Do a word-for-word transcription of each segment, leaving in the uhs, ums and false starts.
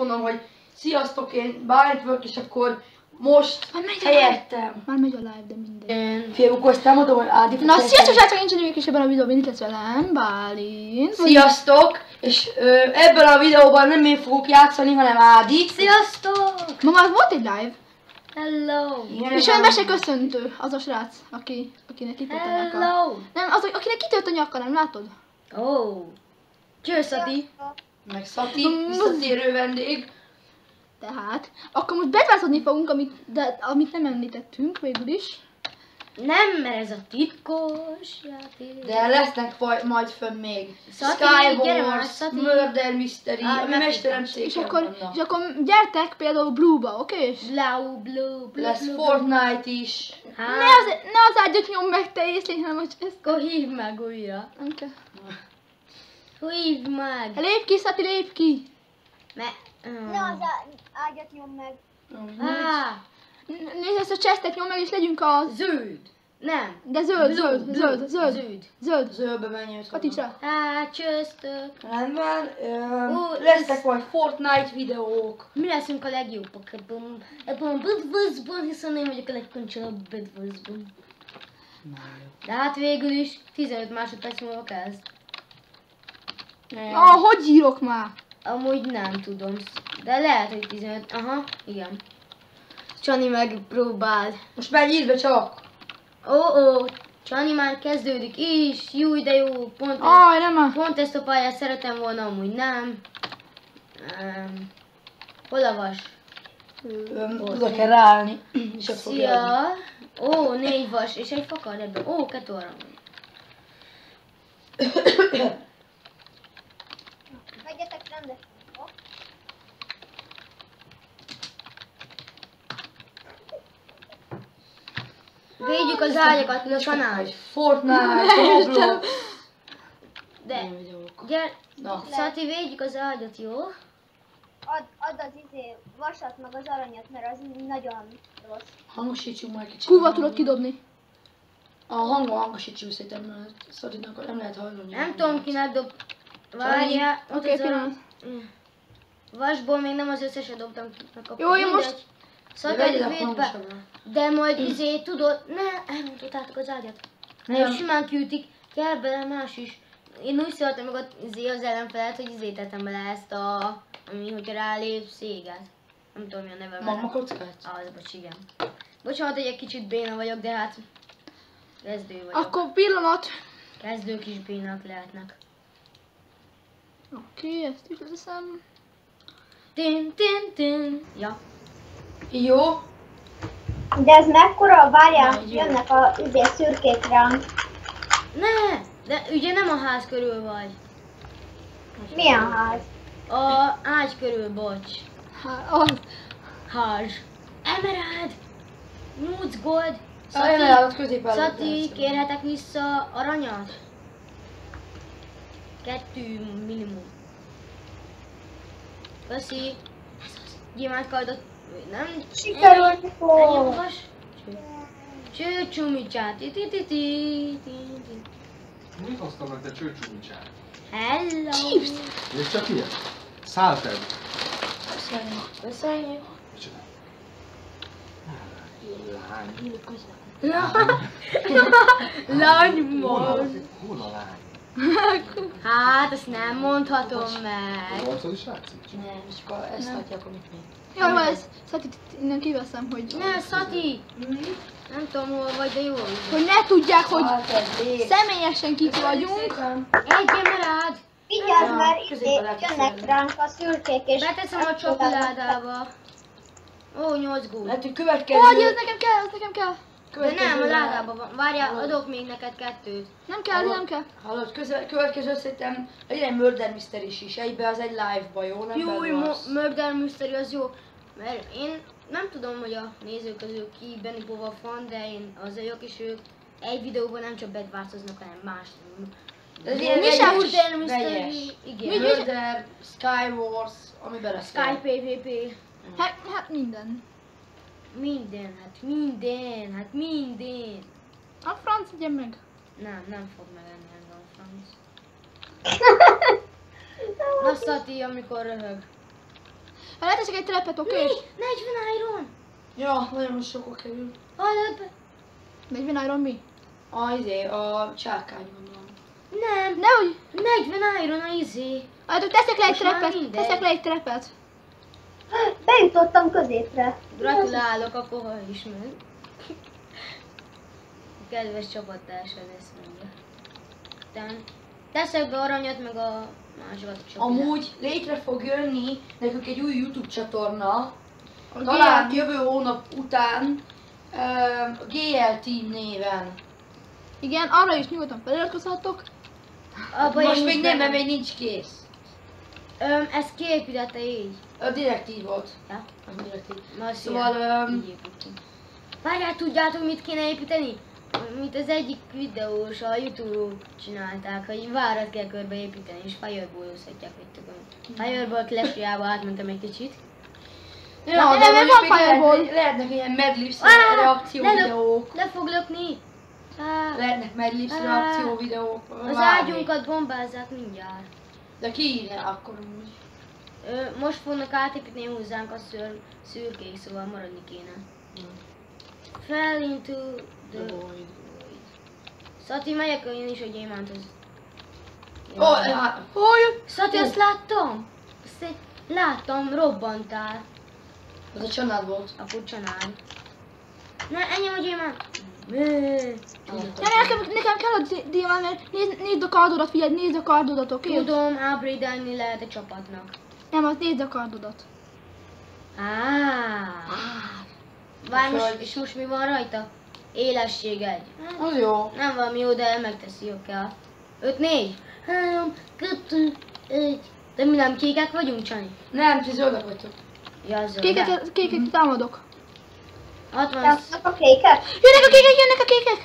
mondom, hogy sziasztok, én Bálintwork, és akkor most Már megy a helyettem. Már megy a live, de mindegy. Fiú, akkor ezt elmondom, hogy Ádi fog Na, kezdeni. sziasztok, srácok, én Csanyők, és ebben a videóban itt lesz velem Bálint. Sziasztok! És ö, ebben a videóban nem én fogok játszani, hanem Ádi. Sziasztok! Ma már volt egy live. Hello! Igen, És olyan mese köszöntő, az a srác, aki, akinek kitört a nyaka. Hello! Nem, az, akinek kitört a nyaka, nem látod? Oh! Csősz, Adi! Meg Szati, visszatérő vendég. Tehát, akkor most bedvázolni fogunk, amit, de, amit nem említettünk végül is. Nem, mert ez a titkos játék. De lesznek vaj- majd fönn még Szati, gyere már, Skywars, Szati. Murder Mystery, Á, ami nem mesterem tudtam. És szépen akkor, vannak. és akkor gyertek például Blue-ba, oké? És Blau, blue, blue, Lesz blue, Fortnite is. ne Hát, az, ne az ágyat nyom meg te észlény, hanem hogy ezt akkor hívd meg újra. nem kell. Hívd meg! Lép ki, Szati, lép ki! Mert... Ne az á- ágyat nyom meg. Á, N- Nézd, ezt a chestet nyom meg, és legyünk a... zöld! Nem. De zöld, Blue, zöld, blue, zöld, zöld, Zöld. zöld. Zöldbe menjünk. Katincs rá. Hát, csőztök. Rendben. Öm, Ó, lesznek ez- majd Fortnite videók. Mi leszünk a legjobbak ebben, ebben a Bedwarsban, hiszen én vagyok a legkoncsilabb Bedwarsban. De hát végül is tizenöt másodperc múlva kezd. Ah, hogy írok már? Amúgy nem tudom, de lehet, hogy tizenöt, aha, igen. Csani megpróbál. Most menj írd be csak. Ó, ó, Csani már kezdődik is, jó, de jó, pont, Aj, nem már. pont ezt a pályát szeretem volna, amúgy nem. Um, hol a vas? Öm, Oda kell ráállni. És ott fog jönni. Szia! Ó, négy vas, és egy fakar ebben. Ó, kettő arany. Vegyetek rendes. Hopp. Védjük az ágyakat, Csanás. Fortnite, Roblox. De, Ilyen videók. gyere, Na. Szati, védjük az ágyat, jó? Ad, add az izé vasat meg az aranyat, mert az nagyon rossz. Hangosítsunk már kicsit. Kurva tudod kidobni. A hangon hangosítsuk szerintem, mert Szatinak nem lehet hallani. Nem tudom, kinek dob... Várjál, ott Oké, az pillanat. arany- Vasból még nem az összeset dobtam ki. megkaptam. Jó, én most- Mindegy. De Szati, vegyél a védd be. hangosabbra. De majd izé, tudod, ne, elmondhatátok az ágyat. Nem. Nem. Simán kiütik, kell bele más is. Én úgy szóltam meg ott izé az ellenfelet, hogy izé tettem bele ezt a, ami, hogy rálépsz éget. Nem tudom, mi a neve. Magma kockát? Az, bocs, igen. Bocsánat, hogy egy kicsit béna vagyok, de hát kezdő vagyok. Akkor pillanat. Kezdők is bénák lehetnek. Oké, ezt is leszem. Tin, tin, tin. Ja. Jó. De ez mekkora? Várjál, Na, jó. jönnek a izé szürkék ránk. Ne! De ugye nem a ház körül vagy. Milyen ház? A ágy körül, bocs. Hát, az. Ház. Emerald! Nyolc gold! Szati, Emerald középen. Szati, kérhetek vissza aranyat? Kettő minimum. Köszi. Ez az. Gyémántkardot. Nem. Sikerült Ennyi fog. magas. Cső csumicsát. Ti ti ti ti ti ti. Mit hoztam meg te csőcsúmicsát? Hello! Chips! És csak ilyen? Szálted? Köszönjük. Köszönjük! Micsoda? Lány. Lány Hol a, mond. hol a lány? Hát, ezt nem mondhatom meg. Harcol is látszik? Nem, és akkor ezt látják, amit még. Jaj, van ez. Szati, innen kiveszem, hogy... Ne, Szati! Nem tudom hol vagy, de jó vagy. Hogy ne tudják, hogy Hát ez lép. személyesen kik vagyunk. Szépen. Egy emerád! Vigyázz, Ja, mert izé középen lehet jönnek szélni. ránk a szürkék és... Beteszem a csokoládába. Ó, nyolc gól. Lehet, hogy Ó, következő... Adi, az nekem kell, az nekem kell. De nem, a következőre- ládában van. Várjál, adok még neked kettőt. Nem kell, Adi, nem kell. Hallod, köze- következő szerintem legyen Murder Mystery is, egybe az egy live-ba, jó? Nem Jó, Bedwars. Mo- Murder Mystery az jó. Mert én nem tudom, hogy a nézők közül ki Benny Bova fan, de én az vagyok, és ők egy videóban nem csak bedvárcoznak, hanem más. Ez ilyen Mi sem vegyes, Murder Mystery. vegyes. Igen. Murder, Skywars, ami beleszél. Sky PvP. Hát, hát minden. Minden, hát minden, hát minden. A franc ugye meg. Nem, nem fog megenni engem a franc. Na Szati, amikor röhög. Ha leteszek egy trepet, oké? Okay? negyven iron! Ja, nagyon sokba kerül. Hallod be? negyven iron mi? A izé, a csákány gondolom. Nem, Nehogy! negyven iron a izé. Hát teszek le egy Most már trepet, mindegy. teszek le egy trepet. Bejutottam középre. Gratulálok, akkor ha is meg. Kedves csapattársad ezt mondja. Aztán teszek be aranyat, meg a másikat csak. Amúgy létre fog jönni nekünk egy új YouTube csatorna, A talán gé el jövő hónap után uh, gé el Team néven. Igen, arra is nyugodtan feliratkozhatok. Abba Most én még is nem, mert benne- még nincs kész. Öm, ez kiépítette így. A direktív volt. Ja? A direktív. Ma Szóval, öm, így építünk. Várjál, tudjátok mit kéne építeni? Mint az egyik videós a YouTube-on csinálták, hogy várat kell körbe építeni, és fireball-ozhatják, hogy tudom. Fireball Clash-jába átmentem egy kicsit. Ja, nem, de nem, mondjuk van még lehet, Fireball. lehetnek ilyen medlips Á, reakció lelök. videók. Le fog lökni! Á, Lehetnek medlips Á, reakció videók. az bármi. ágyunkat bombázzák mindjárt. De ki írja akkor úgy? Ö, most fognak átépíteni hozzánk a szür, szürkék, szóval maradni kéne. Fell into the... Szati, megyek én is a gyémánthoz. Ó, hát, Hogy? Szati, azt láttam! Azt egy- láttam, robbantál. az a család volt. Akkor csanád. Ne, enyém a gyémánt! Nem, nekem, nekem kell a di- diamant, mert nézd, nézd a kardodat, figyelj, nézd a kardodat, oké? Okay? Tudom, upgrade-elni lehet a csapatnak. Nem, az nézd a kardodat. Á. Várj, most, Föld. és most mi van rajta? Élesség egy. Az jó. Nem valami jó, de megteszi, jó kell. öt négy. három, kettő, egy. De mi nem kékek vagyunk, Csani? Nem, ti zöldek vagytok. Ja, az zöld. Kékek, kékek támadok. hatvan. Látnak a kéket? Jönnek a kékek, jönnek a kékek!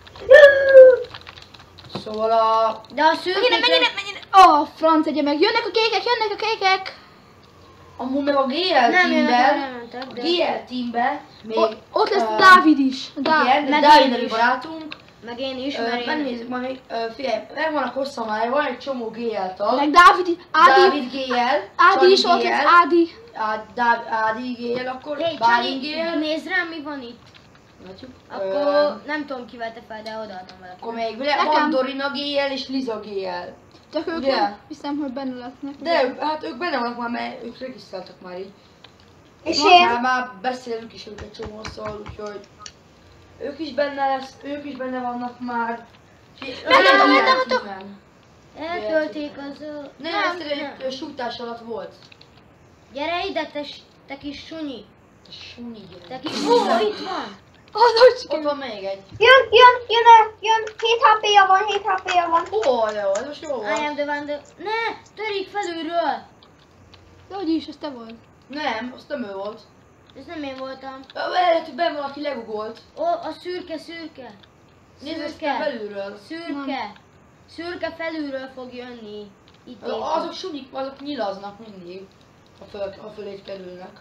Szóval a... De a szürkék... Menjének, menjének, menjének! Ó, oh, franc egye meg, jönnek a kékek, jönnek a kékek! Amúgy meg a gé el Nem jönnek, Teamben, nem mentek, a de... gé el Teamben még... O, ott lesz ö, Dávid is. Dá- Igen, meg Dávid én nevű is. barátunk. Meg én is, Ö, mert én... Megnézzük majd még, ö, figyelj, megvan a kosszamája, van egy csomó gé el tag. Meg Dávid is, Ádi, Dávid gé el, Ádi is Csani ott gé el, lesz, Ádi. Á- Dá- Ádi gé el, akkor Hé, Bálint Csani, gé el. nézd rám, mi van itt. Látjuk. Ö, Akkor nem tudom ki vette fel, de odaadtam valaki. Akkor még Nekem. van Dorina gé el és Liza gé el. Csak ők Ugye? nem hiszem, hogy benne lesznek. De ők, hát ők benne vannak már, mert ők regisztráltak már így. És Már- én? Már, már beszélünk is őket csomószor, úgyhogy ők is benne lesz, ők is benne vannak már. Megtámadtam, megtámadtam. Eltölték az... ö, Nem, nem, ez nem. egy sújtás alatt volt. Gyere ide, te, s- te kis sunyi. Sunyi Te gyerek. kis... Ó, itt van! Az hogy Ott sikerült. van még egy. Jön, jön, jön, el, jön, hét há pé-ja van, hét há pé-ja van. Ó, jó, ez most jó I am volt. the one that... Ne! Törik felülről! De hogy is, ez te volt. Nem, az nem ő volt. Ez nem én voltam. Ö, Lehet, hogy benne valaki legugolt. Ó, a szürke, szürke. Nézd ezt Szürke. belülről. Szürke. Szürke felülről fog jönni. Itt Ö, épít. Azok sunyik, azok nyilaznak mindig. Ha, föl, ha fölé kerülnek.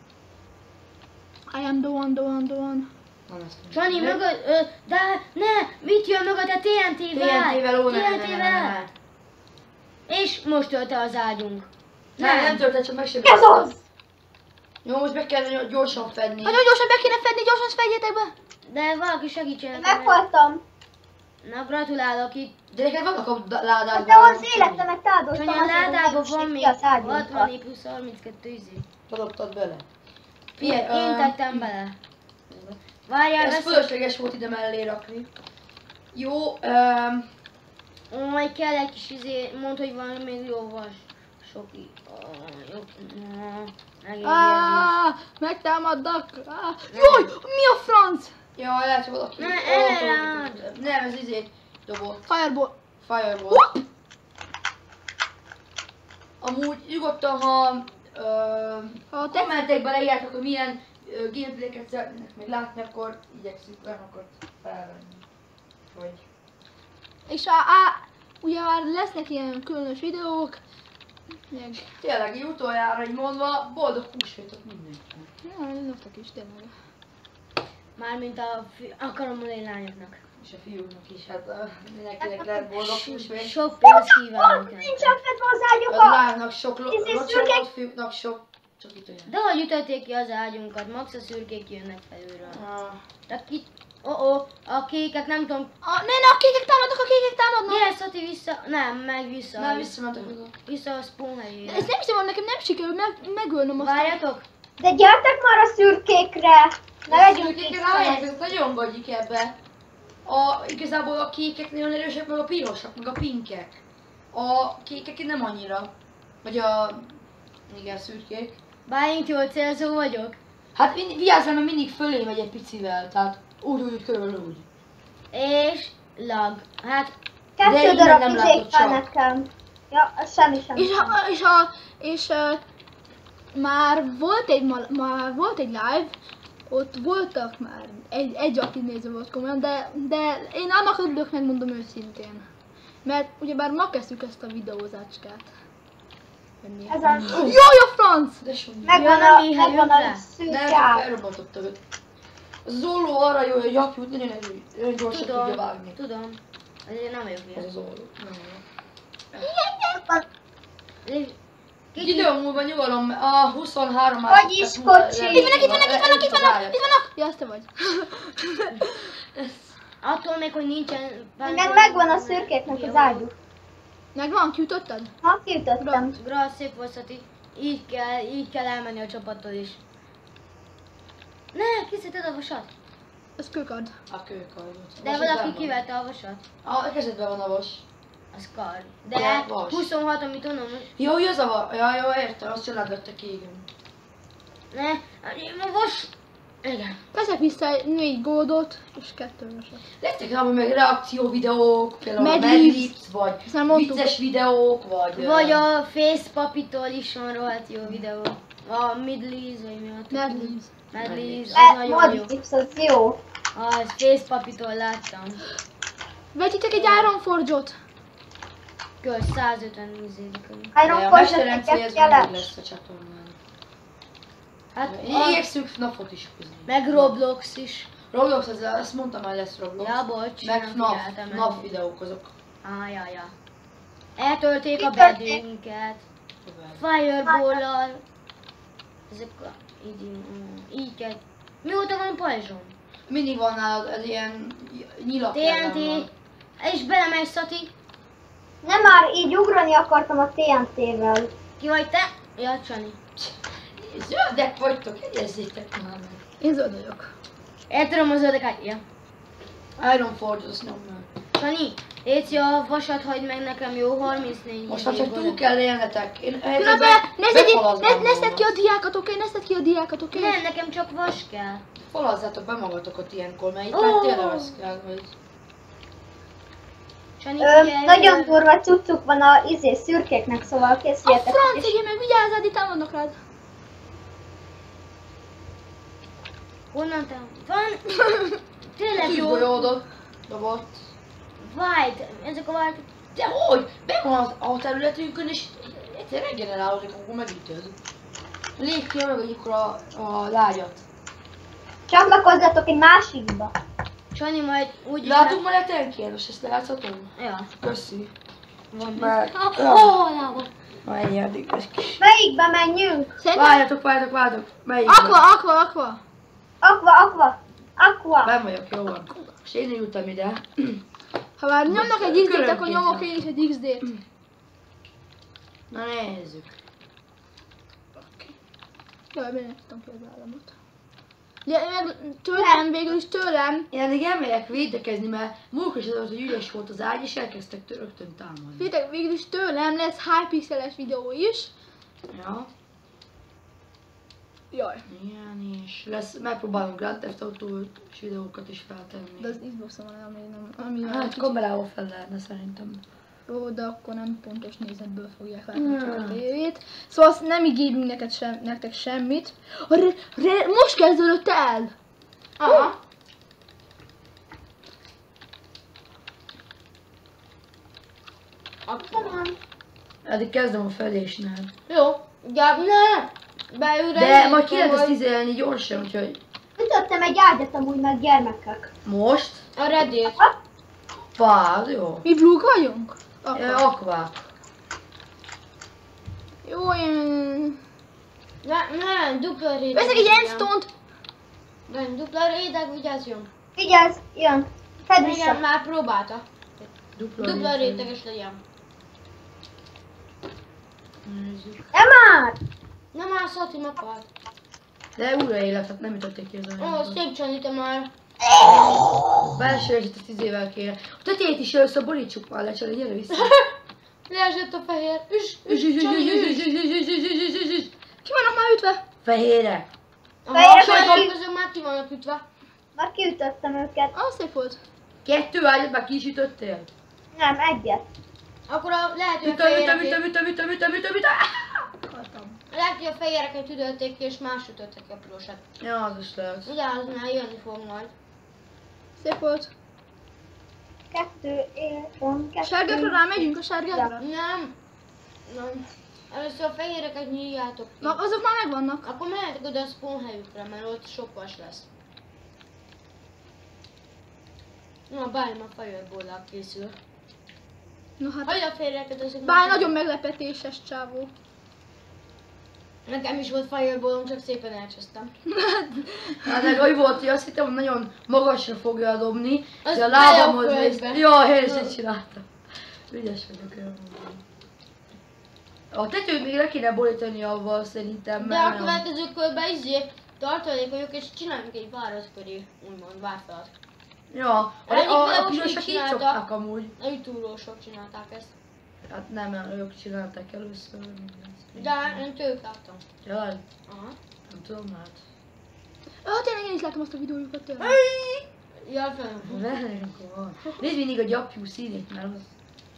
I am the one, the one, the one. Nem ezt mondom. Csani, mögött... Ö, de ne! Mit jön mögött a té en té-vel? té en té-vel, ó, ne, ne, ne, ne, ne, té en té-vel. ne. És most tölte az ágyunk. Nem, nem töltett, csak meg sem Ez baszta. az! Jó, most be kell gyorsan fedni. Nagyon gyorsan be kéne fedni, gyorsan fedjétek be. De valaki segítsen Én nekem. meghaltam. Na, gratulálok itt. De neked vannak a da- ládádban. De az életemet áldoztam, Csani, a azért, hogy ládában nem van ki még az ágyunkat. hatvan plusz harminckettő izé. Adoptad bele. Én, én tettem bele. Várjál, Ez veszek. fölösleges volt ide mellé rakni. Jó, um, Ó, majd kell egy kis izé, mondd, hogy van még jó vas. Sok i... Ó, jó. Na, megint Ah, megtámadnak. Ah, jaj, mi a franc? ja, lehet, hogy valaki... Ne, Ó, Emerald. tudod, Nem, ez izét dobott. Fireball. Fireball. Hopp. Amúgy nyugodtan, ha ö, Ha te... kommentekben leírjátok, hogy milyen ö, gameplayeket szeretnének még látni, akkor igyekszünk olyanokat felvenni. Hogy... És a, á, ugye már lesznek ilyen különös videók. Meg... Tényleg, így utoljára így mondva, boldog húsvétot mindenkinek. Ja, önöknek is tényleg. Mármint a fi- akarom mondani lányoknak. És a fiúknak is, hát ö, mindenkinek lehet boldog húsvét. Sok pénzt kívánok nektek. Nincsen fedve az Az ágyokat! lányoknak sok, lo- Izé, locsolót, szürke- fiúknak sok Csak itt olyan. De hogy ütötték ki az ágyunkat, max a szürkék jönnek felülről. Ah, De ki... Oh, oh, a kékek nem tudom... A, ne, ne, a kékek támadnak, a kékek támadnak! Gyere, Szati, vissza... Nem, meg vissza. már visszamentek oda. Vissza a spawn helyére. Ez nem hiszem, hogy nekem nem sikerül meg, megölnöm azt. Várjatok! De gyertek már a szürkékre! Ne legyünk Kékek itt rámegyek, fel. ezek nagyon vagyik ebbe. A, igazából a kékek nagyon erősek, meg a pirosak, meg a pinkek. A kékek nem annyira. Vagy a... igen, szürkék. Bálint jól célzó vagyok. Hát mind, vigyázz, mert mindig fölé megy egy picivel, tehát úgy, úgy, úgy, körülbelül úgy. És... Lag. Hát... De Kettő innen darab nem izék látod van csak. nekem. Ja, az semmi semmi. És, a, és, a, és uh, már volt egy, ma- már volt egy live, ott voltak már, egy, egy aktív néző volt komolyan, de, de én annak örülök, megmondom őszintén. Mert ugyebár ma kezdtük ezt a videózácskát. Ez a... Jaj, a franc! De semmi. Megvan Ja, a, Mihály, megvan jött le. a szűk Nem, ág. elrobbantotta őt. Az Zolló arra jó, hogy apjút nagyon erő, nagyon gyorsan tudja Tudom, vágni. tudom. Azért nem vagyok Ez ilyen. az Zolló. És- Egy idő múlva nyugalom, a huszonhárom Vagyis kocsi. Itt vannak, itt vannak, itt vannak, itt vannak, itt vannak! Ja, azt te vagy. Attól még, hogy nincsen... Meg megvan a szürkéknek az ágyuk. Megvan, kiütötted? Ha, kiütöttem. Bra, szép volt, Szati. Így kell, így kell elmenni a csapattól is. Ne, kiszedted a vasat. Ez kőkard. A kőkardot. De valaki kivette a vasat. A kezedben van a vas. Az kard. De De vas. huszonhat, amit tudom. Jó, hogy az a vas. Ja, jó, értem, azt csinálgatta ki, igen. Ne, a vas. Igen. Teszek vissza egy négy goldot, és kettő vasat. Lettek rá meg reakció videók, például a Mad Mad Libs. Libs, vagy Ezt már mondtuk. vicces videók, vagy... Vagy ö, a Face Papitól is van rohadt jó videó. A Midleys, vagy mi a Mad Libs. Madleys, az E, nagyon jó. Modlips, az jó. Az Face Papitól láttam. Vegyitek egy Iron Forge-ot. Kör százötven néződik. Iron de a Forge Mesterrendszer ez nekem mindig kell. lesz a csatornán. Hát, a, Igyekszünk napot is hozni. meg Roblox is. Roblox, az, azt mondtam, hogy lesz Roblox. Ja, bocs, Meg nem FNAF, figyeltem FNAF eddig. videók azok. Ah, ja, ja. Eltölték a Kitörték. bedünket. Fireball-al. Ezek a... Így, mm, így kell. Mióta van pajzsom? Mindig van nálad ez ilyen nyilak té en té. ellen van. És belemegy, Szati. Nem már így ugrani akartam a té en té-vel. Ki vagy te? Ja, Csani. Zöldek vagytok, egyezzétek már meg. Én zöld vagyok. El tudom az ördeket. Ja. Iron Forge, azt nyom meg. Csani, Léci, a vasat hagyd meg nekem, jó? harmincnégy Most már csak túl goldot. kell élnetek. Én Különben ne befalaznám ne, ne szedd ki a magamat. diákat, oké? Ne szedd ki a diákat, oké? Nem, nekem csak vas kell. Falazzátok be magatokat ilyenkor, mert itt Ó. már tényleg az kell, hogy... Csani, Ö, figyelj, nagyon ö, durva cuccuk van a izé szürkéknek, szóval A készüljetek. franc, igen, meg vigyázzál, itt támadnak rád. Honnan te? Van? Tényleg jó. Tűzgolyódot dobott. White, ezek a white. De hogy? Be van az, a területünkön, és egyszer regenerálódik, akkor megütöd. Lépj ki meg akkor a, a lágyat. Csatlakozzatok egy másikba. Csani majd úgy Látunk már a tenkén, most ezt lejátszhatom? Ja. Köszi. Van Mert... Ah, Ja. oh, lába. Na ennyi addig ez kis. Melyikbe menjünk? Szerintem... Várjatok, várjatok, várjatok. Melyik? Aqua, aqua, aqua. Aqua, aqua, aqua. Ben vagyok, jó van. És én ültem ide. Ha már nyomnak egy iksz dét, akkor Különként nyomok van. én is egy iksz dét. Na nézzük. Jaj, miért nem tudtam ki az államot. Ja, meg tőlem, végül is tőlem. Én eddig elmegyek védekezni, mert múlkor is az volt, hogy üres volt az ágy, és elkezdtek tő- rögtön támadni. Figyeljetek, végül is tőlem lesz Hypixeles videó is. Ja, Jaj, ilyen is. Lesz, megpróbálunk Grand Theft Auto-s videókat is feltenni. de az Xboxon van, ami nem... Ami Hát hát, kamerával fel lehetne szerintem. jó, de akkor nem pontos nézetből fogják látni csak a tévét. Szóval azt nem ígérünk neked sem, nektek semmit. A re, re, most kezdődött el! Aha. Eddig kezdem a felésnél. Jó. Gáb, ne! Beülre. De majd ki lehet ezt izélni gyorsan, úgyhogy Ütöttem egy ágyat amúgy meg gyermekek. most. A redét. Vád, jó. Mi blúg vagyunk? Ö, Akkor. Aqua. Jó, én... Nem, nem, dupla réteg. Veszek egy endstone-t! Nem, dupla réteg, vigyázzjon. Vigyázz, jön. Fedd Igen, vissza. már próbálta. Dupla, Dupla réteg. réteges legyen. Nézzük. Nem már! Nem már Szati meghalt. De újra élet, hát nem ütötték ki az Ó, anyagot. szép Csani, te már. Belső ezt tíz évvel kéne. A tetejét is először borítsuk már le, Csali, gyere vissza. Leesett a fehér. Üs, Üs, üs, üs, üs, Csani, üs, üs. üs, üs, üs, üs, üs, üs, üs, üs. Ki vannak már ütve? Fehérek. Aha, Fejre a ki- közök már ki vannak ütve. Már kiütöttem őket. Ah, szép volt. Kettő ágyat már ki is ütöttél? Nem, egyet. Akkor a, lehet, hogy a Ütöm, ütöm, fehéreket, ütöm, ütöm, ütöm, ütöm, ütöm, ütöm. Haltam. lehet, hogy a fehéreket ütötték ki, és más ütöttek ki a pirosat. Ja, az is lehet. Vigyázz, mert jönni fog majd. Szép volt. Kettő, él, van, kettő. Sárgákra rámegyünk a sárgákra? Nem. Nem. Először a fehéreket nyíljátok ki. Na, azok már megvannak. Akkor mehetek oda a spawn helyükre, mert ott sok vas lesz. Na, bármi a fireball-lal készül. No hát, Hagyj a fehéreket, azok bár már- nagyon meglepetéses csávó. Nekem is volt fireballom, csak szépen elcsesztem. Hát meg úgy volt, hogy azt hittem, hogy nagyon magasra fogja dobni, Az de a bele a lábamhoz földbe. néz. Ja, én is ezt csináltam. Ügyes vagyok olyan. A tetőt még le kéne borítani avval szerintem, De a mert nagyon... következő körben izé tartalékoljuk és csináljunk egy várat köré, úgymond várfalat. Ja, a, Egyik a, a videós pirosak így így csinálta. szokták amúgy. A youtube-osok csinálták ezt. Hát nem, ők csinálták először. De én tőlük láttam. Jaj, Aha. nem tudom hát. Ah, tényleg én is látom azt a videójukat tőle. Ja, fel. Velünk van. Nézd mindig a gyapjú színét, mert az...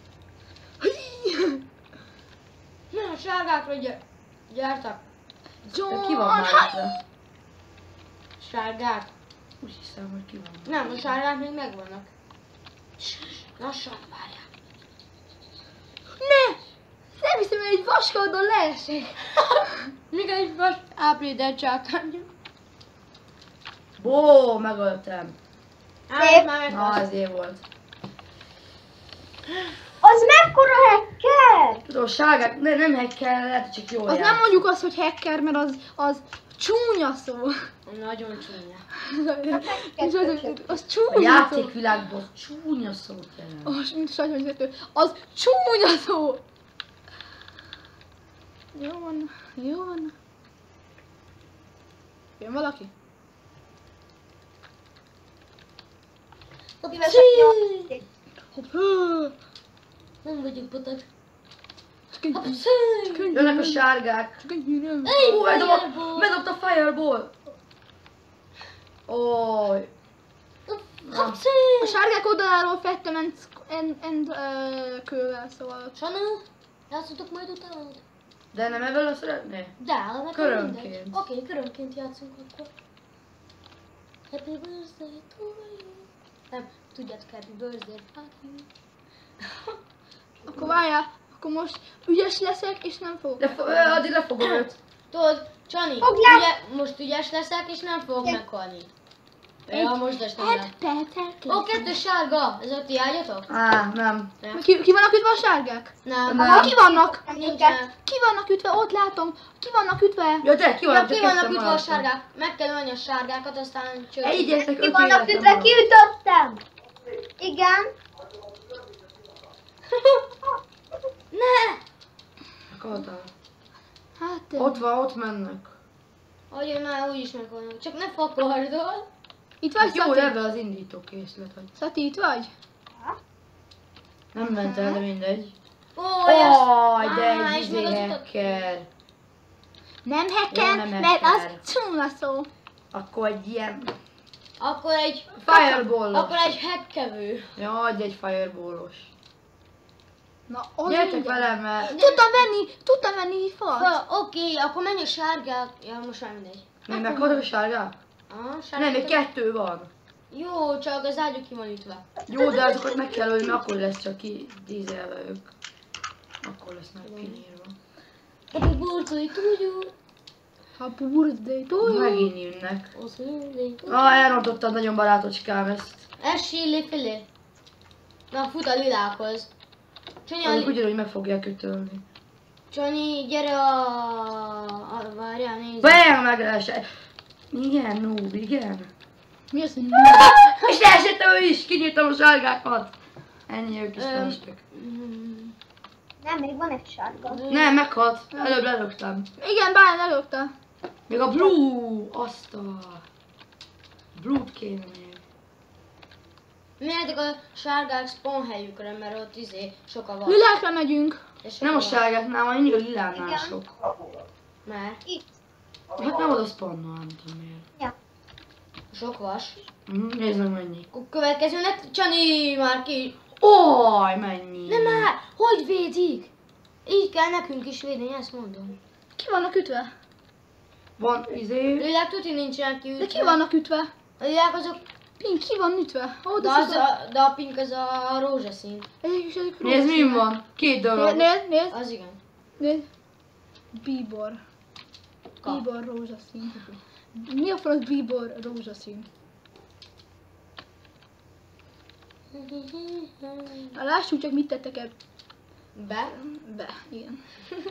Nem, a sárgákra gy- gyártak. John, Ki van már itt? Sárgák. Úgy hiszem, hogy ki van. Nem, a sárgák még megvannak. Lassan várjál. Ne! Nem hiszem, hogy egy vaskardon leesik. Még egy vas áprider csákány. Bó, megöltem. Á, már Na, meghalsz. ezért volt. Az mekkora hacker? Tudom, sárgák, ne, nem hekkel, lehet, hogy csak jól Az jár. nem mondjuk azt, hogy hacker, mert az, az csúnya szó. Nagyon csúnya. És az, az A csúnya szó. játékvilágban csúnya szót jelent. Az, mint sajnos, az csúnya szó. Jó van, jó van. Jön valaki? Szívesek nyolc. Hopp, hő. Nem vagyok patak. Csak egy, csak egy, Jönnek a sárgák. csak egy hűnöm. Ó, bedobott, Fireball. bedobott a fireball. Ój. Na, A sárgák oldaláról fettem end, end, end uh, kővel, szóval. Sanna, játszotok majd utána? de nem ebből szeretné? De, nekem Körönként. mindegy. Oké, okay, körönként játszunk akkor. Happy birthday to you. Nem, tudjátok, happy birthday, fuck you. Akkor várjál, akkor most ügyes leszek, és nem fogok. De fo- ö, addig lefogom őt. Tudod, Csani, Fogd le! ugye, most ügyes leszek, és nem fogok meghalni. Ja, most est nem Egy lehet. percet Ó, kettő sárga, ez a ti ágyatok? Á, nem. Ki, ki vannak ütve a sárgák? Nem. Nem. Aha, ki vannak? Nincsen. Ki vannak ütve? Ott látom. Ki vannak ütve? Ja, de ki van? Ja, csak ki vannak ketten ütve a maradtak. sárgák? Meg kell ölni a sárgákat, aztán csődjük. Egyeztek Ki öt vannak életem ütve, van. kiütöttem. Igen. Ne! Akartál. Hát, te- Ott van, ott mennek. Hogy ő már úgyis megvannak. Csak ne fakardod. itt vagy, Hát jó, Szati? ebbe az indító készlet, hogy Szati, itt vagy? nem ment el, de mindegy. Ó, Aj, de Á, egy és izé meg az utat- hacker. Nem Jó, hacker, nem mert hacker. az csúnya szó. Akkor egy ilyen Akkor egy... fireball-os. Akkor egy hackkevő. Ja, adj egy fireballos. Na, az Gyertek mindjárt. velem, mert Tudtam venni, tudtam venni falt. Ha, Oké, akkor menj a sárgák. Ja, most már mindegy. még meghaltak a sárgák? Aha, Nem, még sárgák. kettő van. Jó, csak az ágyú ki van ütve. Jó, de azokat meg kell ölni, mert akkor lesz csak ki dízelve ők. Akkor lesznek kinyírva. Happy birthday to you. Happy birthday to you. Megint jönnek. Happy birthday to you. Ah, elrontottad nagyon barátocskám ezt. Ez sílé filé. Na, fut a lilákhoz. Csanya, Azok li- ugyanúgy meg fogják ütölni. Csani, gyere a... a várjál, nézd. Bam, megleesett. Igen, noob, igen. Mi az, hogy És leesettem ő is, kinyittam a sárgákat. Ennyi, ők is Öm. felestek. Mm, Nem, még van egy sárga. Nem, meghalt. Előbb lelöktem. Igen, Bálint előtte. Még a blue, azt a... Blue-t kéne még. Menjetek a sárgák spawn helyükre, mert ott izé soka van. Lilákra megyünk. És soka Nem a van. sárgáknál, majd mindig a lilánál Igen. sok. Mert Itt. Hát nem oda spannol, nem tudom miért. sok vas. Mhm, nézd meg mennyi. Akkor következőnek Csani már ki. Oj, mennyi. Nem már! Hogy védik? Így kell nekünk is védeni, ezt mondom. Ki vannak ütve? Van izé... Lilák tuti nincsenek kiütve. De ki vannak ütve? A lilák azok... Pink, ki van ütve? Ó, De, de az a, de a pink az a rózsaszín. Egyik is egyik Nézd, mi rózsaszín. van. Két Nézd, darab. nézd, nézd, Az igen. nézd. Bíbor. Kap. Bíbor rózsaszín. Mi a frasz bíbor rózsaszín? Na, lássuk csak mit tettek ebbe. Be. Be, igen.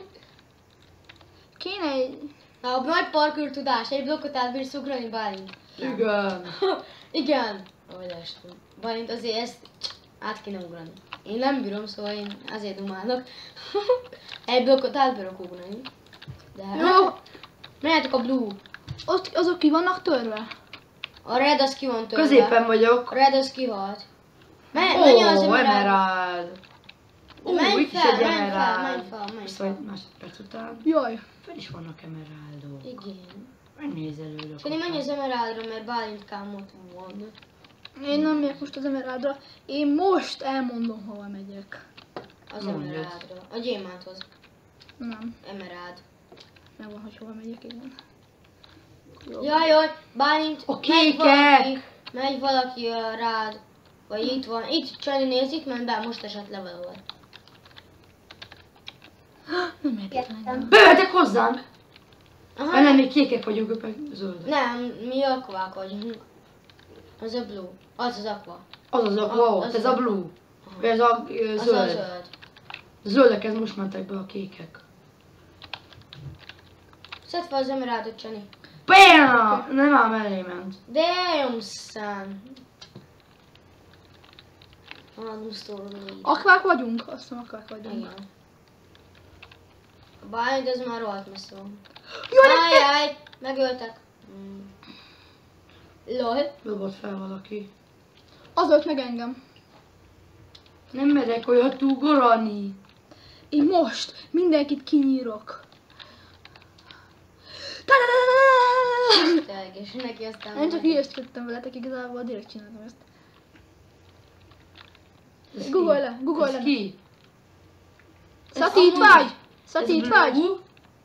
Kéne egy... Na, a nagy parkour tudás, egy blokkot átbírsz ugrani, Bálint. Igen. Igen. Ahogy estem. Bálint azért ezt át kéne ugrani. Én nem bírom, szóval én azért dumálok. Egy blokkot átbírok ugrani. De Jó, menjetek a blue. ott azok ki vannak törve. A red az ki van törve. Középen vagyok. A red az kihalt. Menj, menj az Ó, emerald. emerald. Ó, Menj itt is fel, egy menj fel, emerald. menj fel, menj Viszont fel. egy másodperc után. Jaj. Fel is vannak emeraldok. Igen. Megnéz előlök. Csani, menj az emeraldra, mert Bálintkám ott van. Én nem megyek most az emeraldra. Én most elmondom, hova megyek. Az Mondjad. emeraldra. A gyémánthoz. Nem, Emerald. megvan, hogy hova megyek, igen. Jó. Jaj, jaj, Bálint, A megy kékek! valaki, megy valaki uh, rád. Vagy itt van. Itt Csani nézik, ment be, most esett level volt. Nem mehetek Értem. engem. Bejöttek hozzánk. Aha, Mert nem, még kékek vagyunk, ők meg zöldek. nem, mi akvák vagyunk. Az a blue. Az az aqua. Az az a, Az- wow, az ez a- a blue. Ez a ö, Az a zöld. zöld. Zöldek, ez most mentek be a kékek. Szedd fel az emeraldot, Csani. Bam! Nem ám mellé ment. Damn, son. Haladunk szólni. Akvák vagyunk? Azt hiszem, akvák vagyunk. Igen. A Bálint ez már rohadt messze van. Jó, de Ajjaj, megöltek. Mm. Lol. Dobott fel valaki. az ölt meg engem. Nem merek olyat ugorani. Én most mindenkit kinyírok. Tényleg, és neki aztán... Én csak ijesztődtem veletek, igazából direkt csináltam ezt. Ez Googolj ki? le, googolj Ez le. ki? Szati, itt vagy? Szati, Ez itt vagy? blue?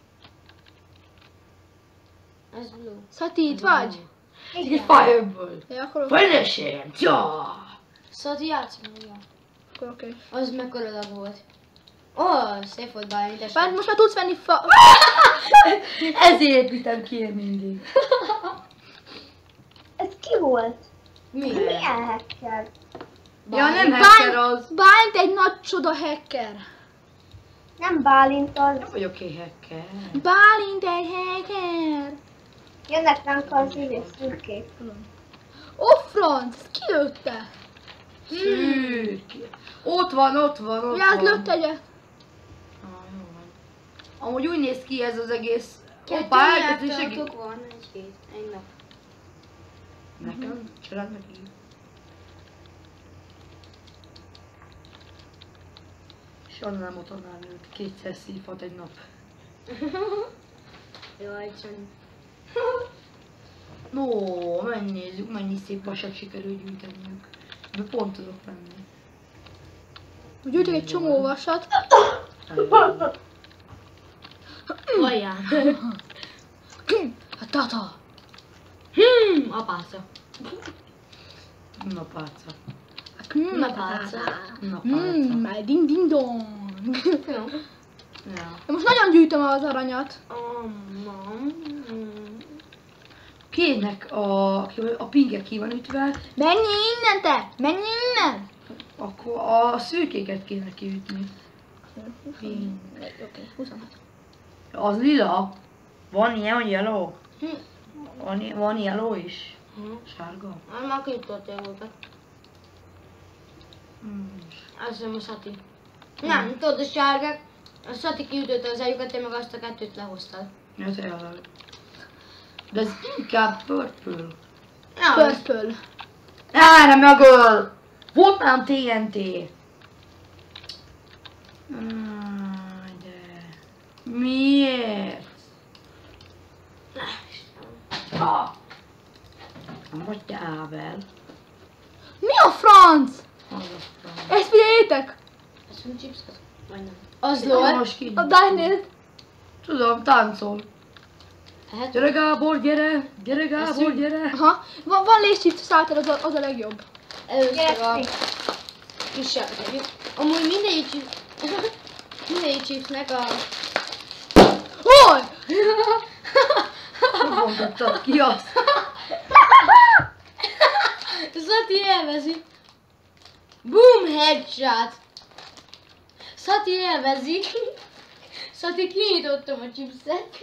Ez blue. Szati, itt vagy? Ez egy fireball. Ja, akkor, Feleségem, ja! Szóval játszom, ja. akkor oké. Az mekkora lag volt. Ó, oh, szép volt Bálint, és... Bár most már tudsz venni fa... Ezért építem ki én mindig. Ez ki volt? Mi? Milyen hacker? Ja, nem Bálint- hacker az. Bálint egy nagy csoda hacker. Nem Bálint az. Nem vagyok én hacker. Bálint egy hacker. Jönnek ránk az idő szürkék. Ó, franc, ki lőtte? Szürke. Ott van, ott van, ott Mi az van. lőtt egyet? Ah, jó van. Amúgy úgy néz ki ez az egész. Kettő Hoppá, elkezdő segít. nyelvtalatok van, egy-két, egy nap. Nekem? Család neki. Soha nem otthonnál őt. Kétszer szívhat egy nap. Jaj, Csani. No, megnézzük, mennyi szép vasat sikerül gyűjteniük. Ebből pont tudok venni. Gyűjtök egy csomó vasat. Valján. A tata. Hmm, apáca. Na pálca. Hmm, Na, a pálca. tata. Na Hmm, pálca. már ding ding dong. Jó. Ja. Én most nagyon gyűjtöm az aranyat. Kének a, a pingek ki van ütve, Menj innen te! Menj innen! akkor a szürkéket kéne kiütni. Oké, huszonhat. Az lila? Van ilyen, hogy yellow? Hm. Van, i- van yellow is? Hm. Sárga? Hát már kitolták őket. Hmm. Azt hiszem a Szati. Nem, tudod, a sárgák. A Szati kiütötte az eljukat, te meg azt a kettőt lehoztad. Ja, tényleg. De ez inkább purple. Ja, Purple. Erre megöl! Volt már té en té. Áj, de... Miért? Ah. Vagy te Ábel. Mi a franc? Az a franc. Ezt figyeljétek! ez hogy chipskat? Vagy nem? Az Lol. lol. Most ki. A Dine-nél. Tudom, táncol. Hát, Gyere Gábor, gyere! Gyere Gábor, gyere! Aha. Van, van lézcsíps szálltad, az, a- az a legjobb. először a kisebbet tegyük. Amúgy mindegyik chips... mindegyik chipsnek a... Hol? Hogy bontottad ki azt? Szati élvezi. Boom, headshot. Szati élvezi. Szati, kinyitottam a chipset.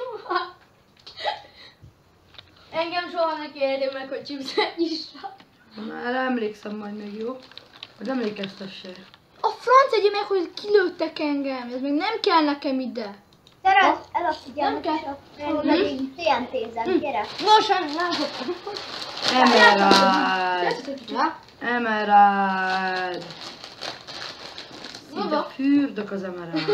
Engem soha ne kérjél meg, hogy chipset nyissam. Már emlékszem majd még, jó? Hogy emlékeztessél. A franc egye meg, hogy kilőttek engem. Ez még nem kell nekem ide. Gyere, el a figyelmet, Nem és kell. akkor megint té en té-zel, gyere. Gyorsan, látok. Emerald! Ja? Emerald! Szinte Baba. fürdök az emerald.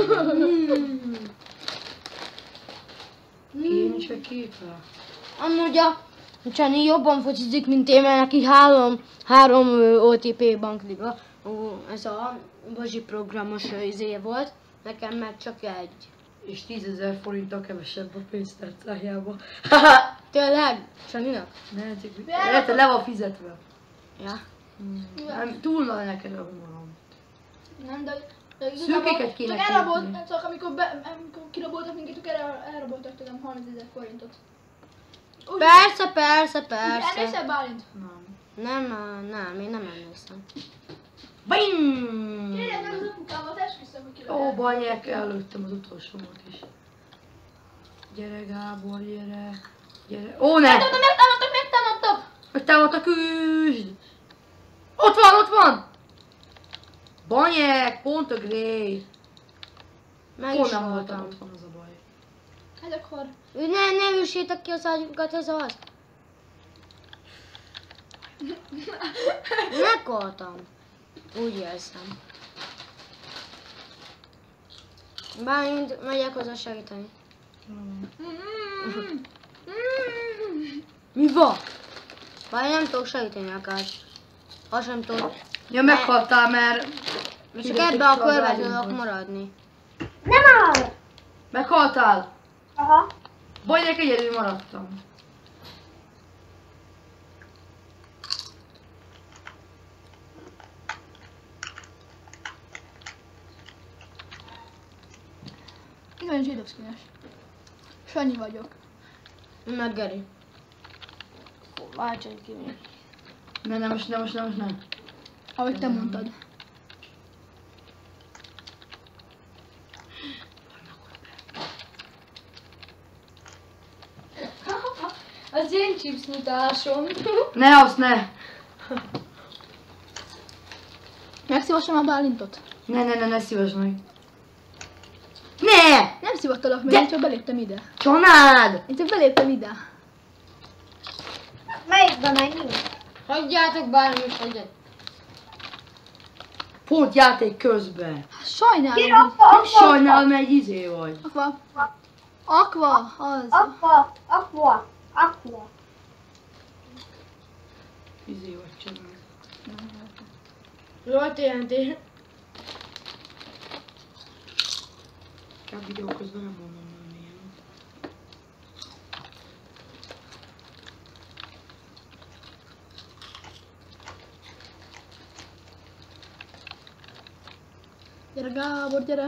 Én is a képe. Amúgy a Csani jobban focizik, mint én, mert neki három, három ö, o té pé bankliga. Ó, ez a Bazsi programos ö, izé volt. Nekem meg csak egy. És tízezer forinttal kevesebb a pénztárcájába. Tényleg? Csaninak? Ne, csak érte, le van fizetve. Ja. Nem, túl nagy neked a humorom. Nem, de... de Szürkéket kéne Csak elrabolt, kérni. csak amikor, be, amikor kiraboltak minket, akkor el, elraboltak tőlem harmincezer forintot. Úgy, Persze, persze, persze. Emlékszel, Bálint? Nem. Nem, á, nem, én nem emlékszem. Bing! Kérjed meg az apukámat, esküszöm, hogy Ó, kiraboltak. banyek, előttem az utolsómat is. Gyere Gábor, gyere. Gyere. Ó, ne! Megtámadtak, megtámadtak, megtámadtak! Hogy támadta, küzd! Ott van, ott van! Banyek, pont a Grey. Meg Hol is nem voltam, voltam. ott van az a baj. Ez akkor... Ő ne, ne üssétek ki az ágyukat, ez az. Meghaltam. Úgy érzem. Bálint, megyek hozzá segíteni. Mi van? Bálint nem tudok segíteni akár. Azt sem tudok. Ja, meghaltál, mert... Csak ebbe a körbe tudok maradni. Nem áll! Meghaltál? Aha. Banyek, egyedül maradtam. Igen, zsidovszkines. Sanyi vagyok. Meg Geri. Váltson ki még. Ne, ne, most ne, most ne, most ne. Ahogy te mondtad. Az én chips nyitásom. Ne, azt ne! Megszívassam a Bálintot? Ne, ne, ne, ne szíves meg. Ne! Nem szívattalak meg, De- én csak beléptem ide. Csanád! Én csak beléptem ide. Melyikbe menjünk? Hagyjátok bármi is egyet. Pont játék közben. Sajnálom. Gyere, hogy- apa, Nem apa, sajnálom, egy izé vagy. Aqua. Aqua, az. apa, aqua, aqua. Izé vagy csanád. Jól té en té. Inkább videó közben nem mondom nem ilyen. Gyere Gábor, gyere.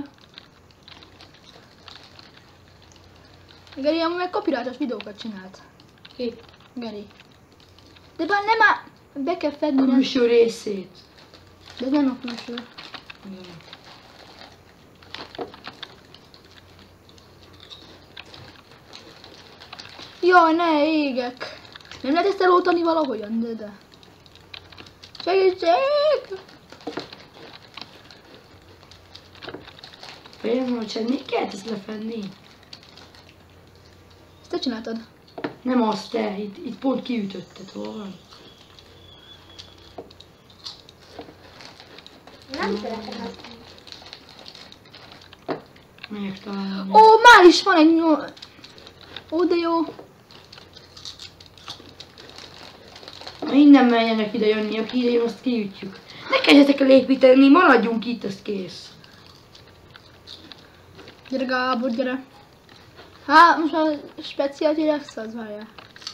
Geri amúgy meg copyrightos videókat csinált. Ki? Geri. De bár nem áll... Be kell fedni, nem? Külső részét. De ez nem a külső. Igen. Jaj, ne égek. Nem lehet ezt eloltani valahogyan, de de. Segítség! Én hogy sem, még kellett ezt lefedni? Ezt te csináltad? Nem azt te, itt, itt pont kiütötted, hol van? Nem szeretem azt. Megtalálom. Ó, már is van egy nyol... Ó, de jó. Na innen menjenek ide jönni, aki ide jön, azt kiütjük. Ne kezdjetek el építeni, maradjunk itt, az kész. Gyere Gábor, gyere. Hát, most a speciál direkt az várjál.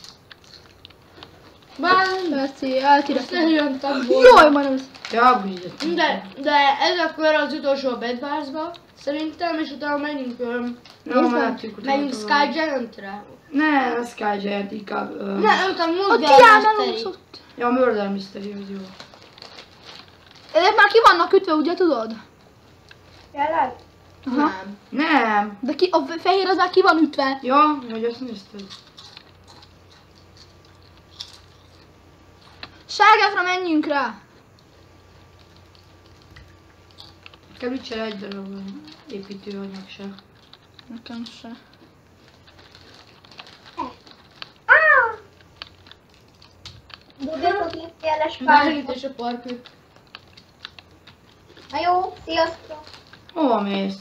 Bár, Speciál ezt direkt. lejöntem volna. Jaj, majdnem ez. Ja, bújjött. De, de ez akkor az utolsó Bed Warsba, szerintem, és utána menjünk, öm, No, Nézd, mehetünk utána menjünk tovább. Sky Giant-re. Ne, a Sky Giant inkább... Uh, Ne, nem tudom, Ott Murder kiáll Mystery. elúszott. Ja, a Murder Mystery, az jó. Ezek már ki vannak ütve, ugye tudod? Tényleg? Aha. Nem. Nem. De ki, a fehér az már ki van ütve. Ja, hogy azt nézted. Sárgákra menjünk rá. Kell ütsel egy darab építőanyag se. Nekem se. Ah! Dobjatok itt jeles Bármit párba. és a parkőt. Na jó, sziasztok! Hova mész?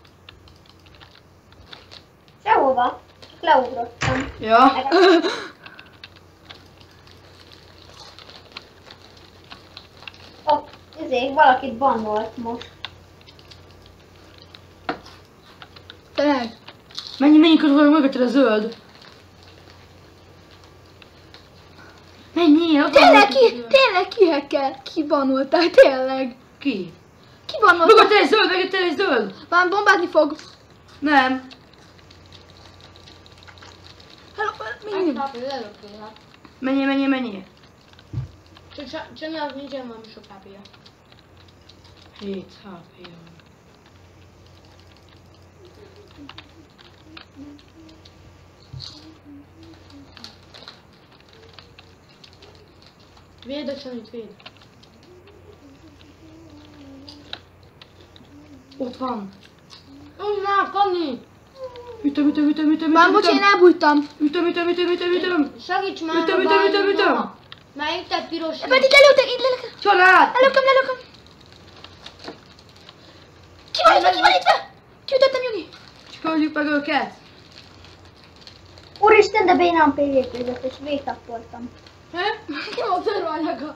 Sehova. Csak leugrottam. Ja. Ott, ezért valakit bannolt most. Tényleg. Menj, menj, közben mögötted a zöld. Menjél, ott van Tényleg mögötted a ki, zöld. tényleg kihekkel, kibanoltál, tényleg. Ki? Kibanoltál. Mögötted egy zöld, mögötted egy zöld. Már bombázni fog. Nem. Hello, Hát, mindig. hát, lelökni, hát. Menjél, menjél, menjél. Csak csak- csak ne, nincsen valami sok há pé-je. hét há pé. Védd a Csanit, védd. Ott van. Ó, na, Fanni! Ütöm, ütöm, ütöm, ütöm, Már ütöm, bocs, én ütöm. elbújtam. Ütöm, ütöm, ütöm, ütöm, ütöm. Segíts már Ütöm, a ütöm, ütöm, bányába. ütöm. Már itt egy piros Mert itt lelőttek, itt lelőttek. Család! Lelőköm, lelőköm. Ki van itt, ki van itt? Kiütöttem, Jogi. Csak öljük meg őket. Úristen, de bénán pé vé pé-zett és végtaktoltam. Ki van törőanyaga?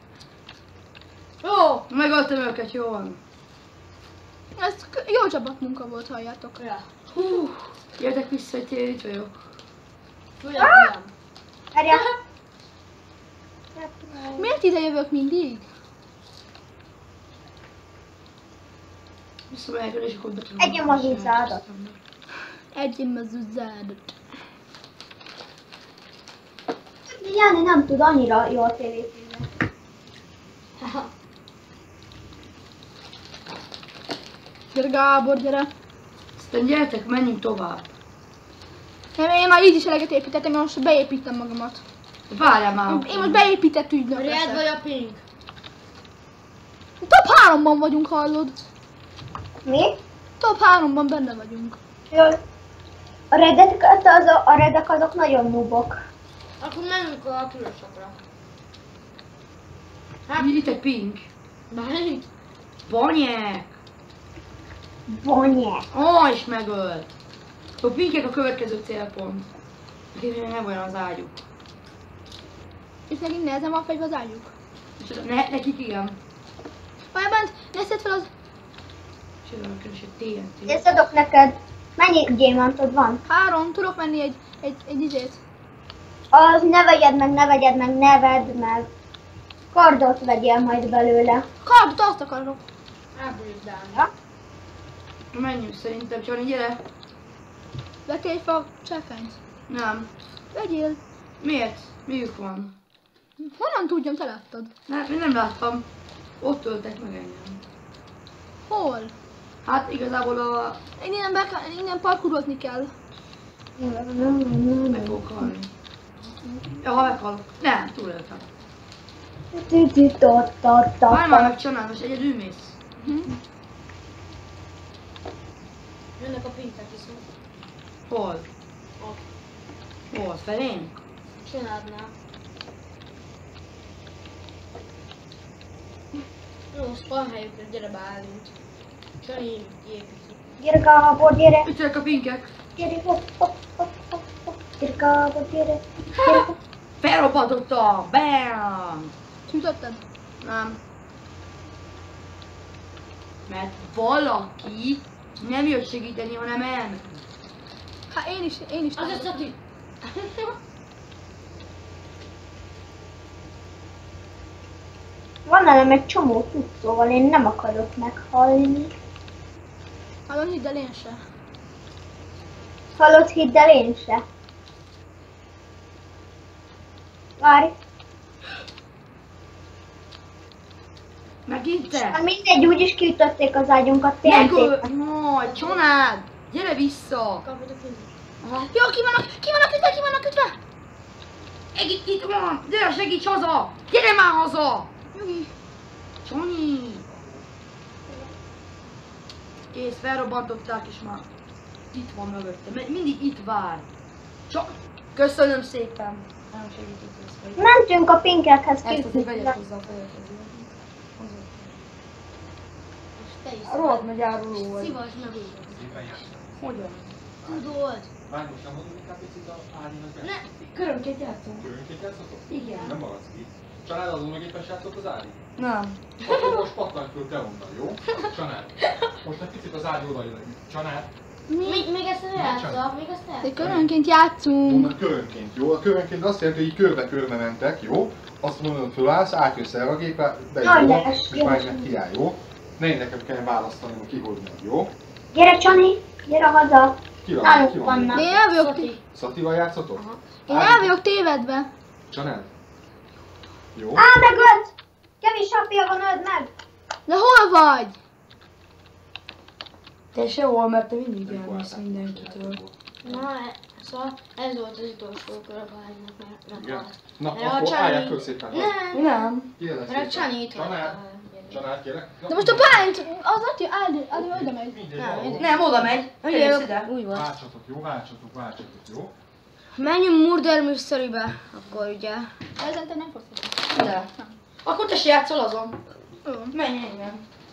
Jó! Megöltem őket, jó van. Ez k- jó csapatmunka volt, halljátok. Ja. Hú, jöttek vissza, hogy én itt vagyok. Fújjad velem. Erre. Miért ide jövök mindig? Visszamegyek el, és akkor be tudom. Egyem az utcádat. Egyim az uzzádat. Jáni nem tud annyira jól pé vé pé-zni. Gyere Gábor, gyere. Aztán gyertek, menjünk tovább. Nem, én már így is eleget építettem, én most beépítem magamat. Várjál már. Én most beépített ügynök A red vagy leszek. a pink? Top háromban vagyunk, hallod? Mi? Top háromban benne vagyunk. Jól. A redek, az, a redek azok nagyon nubok. Akkor menjünk a pirosokra. Hát, Itt egy pink. bármit? Banyek. Bonyek. Ó, és megölt. A pinkek a következő célpont. Nekik nem olyan az ágyuk. És nekik nehezen van fegyve az ágyuk. És ne, nekik igen. Várj bent, ne szedd fel az... És ez a keres egy té en té. Én szedok neked. Mennyi gyémántod van? Három, tudok venni egy, egy, egy izét. Az ne vegyed meg, ne vegyed meg, ne vedd meg. Kardot vegyél majd belőle. Kardot, azt akarok. Elbújdálni. Ja? Na menjünk szerintem, Csani, gyere. Vettél egy fa cselfenyt? Nem. Vegyél. Miért? Miük van? Honnan tudjam, te láttad? Nem, én nem láttam. Ott öltek meg engem. Hol? Hát igazából a... Én innen, be, innen parkolózni kell. meg fogok halni. Jó, ha meghalok. Nem, túléltem. Várj már meg, csinálj, most egyedül mész. Hm? Jönnek a pinkek viszont. Hol? Hol? Felénk? Csinálnál. Jó, spawn helyükre, gyere beállunk. Csani építi. Gyere Gábor, gyere. Itt jönnek a pinkek. Gyere, hopp, hopp, hopp, hopp, hopp. Gyere Gábor, gyere. Gyere, hopp. Felrobbantottam! Bam! Sütötted? Nem. Mert valaki nem jött segíteni, hanem elment. Hát én is, én is Az a támadtam. Szati! Van velem egy csomó tudszóval, én nem akarok meghalni. Hallom, hidd el én se. Hallod, hidd el én se. Várj. Megint te? Hát mindegy, úgyis kiütötték az ágyunkat, Megöl... tényleg. Majd, csanád! Gyere vissza! Kapod a pinkek. Aha. Jó, ki vannak, ki vannak ütve, ki vannak ütve? Egy, itt van! Gyere, segíts haza! Gyere már haza! Nyugi. Csonyi! Kész, felrobbantották és már itt van mögötte. Mi- Mindig itt vár. Csak... Köszönöm szépen! Nem segített ezt. Mentünk a pinkekhez Ezt azért vegyek ki. hozzá a fejekezőt. És te is A rohadt nagy áruló vagy. szívasd meg úgy. Szépen játszom. Hogyan? Tudod. Várj, most nem mondom inkább picit a Ádinak Ne. Körömként játszunk. Körönként játszotok? Igen. Nem maradsz ki. Csanád azon megépes játszott az Ádi? Nem. Akkor most pattanj föl te onnan, jó? Csanád. Most egy picit az Ádi oda jön. Csanád. Még, még ezt nem játszol, még ezt nem De játszol. körönként játszunk. Mondom körönként, jó? A körönként azt jelenti, hogy így körbe-körbe mentek, jó? Azt mondom, fölállsz, átjössz erre a gépre, de Jaj, jó, de ez és már jó. innen kiáll, jó? Ne én nekem kell választani, hogy ki hogy megy, jó? Gyere Csani, gyere haza. Ki van? Náluk Ki van? vannak. De én el vagyok, Szati. Szatival játszotok? én el vagyok tévedve. Csanád? Jó? Á, megölt! Kevés apja van, öld meg! De hol vagy? Te sehol, mert te mindig Mikor elmész álltál? mindenkitől. Na, szóval ez volt az utolsó kör a bánynak, mert Igen. meghalt. Na, Erre a akkor Csani- álljál föl szépen. Nem, Nem. Kérlek mert a szépen. Csani itt Csanád? hagyta. Csanád, kérlek? De most a bányt, az Ati, Ádi, Ádi oda megy. Mindegy, Nem, valahol. Nem, oda megy. Eljössz ide. Úgy volt. Váltsatok, jó? Váltsatok, váltsatok, jó? Menjünk Murder Mystery-be, akkor ugye. Ezen te nem fogsz játszani. De. Akkor te se játszol azon. Jó. Menj, menj, menj.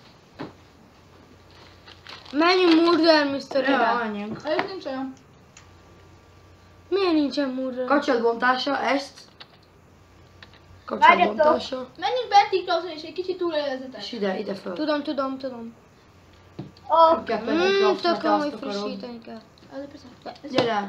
Menjünk Murder Ja, Mystery-be. menjünk. Ez nincs olyan. Miért nincsen Murder? Kapcsolatbontása, ezt. Várjatok. Kapcsolatbontása. Menjünk be TikTokra és egy kicsit túlélvezetek. És ide, ide föl. Tudom, tudom, tudom. Ó, Nem kell Mmm, Minecraft, tök mert te jó, azt hogy akarod. frissíteni kell. Azért persze. Gyere.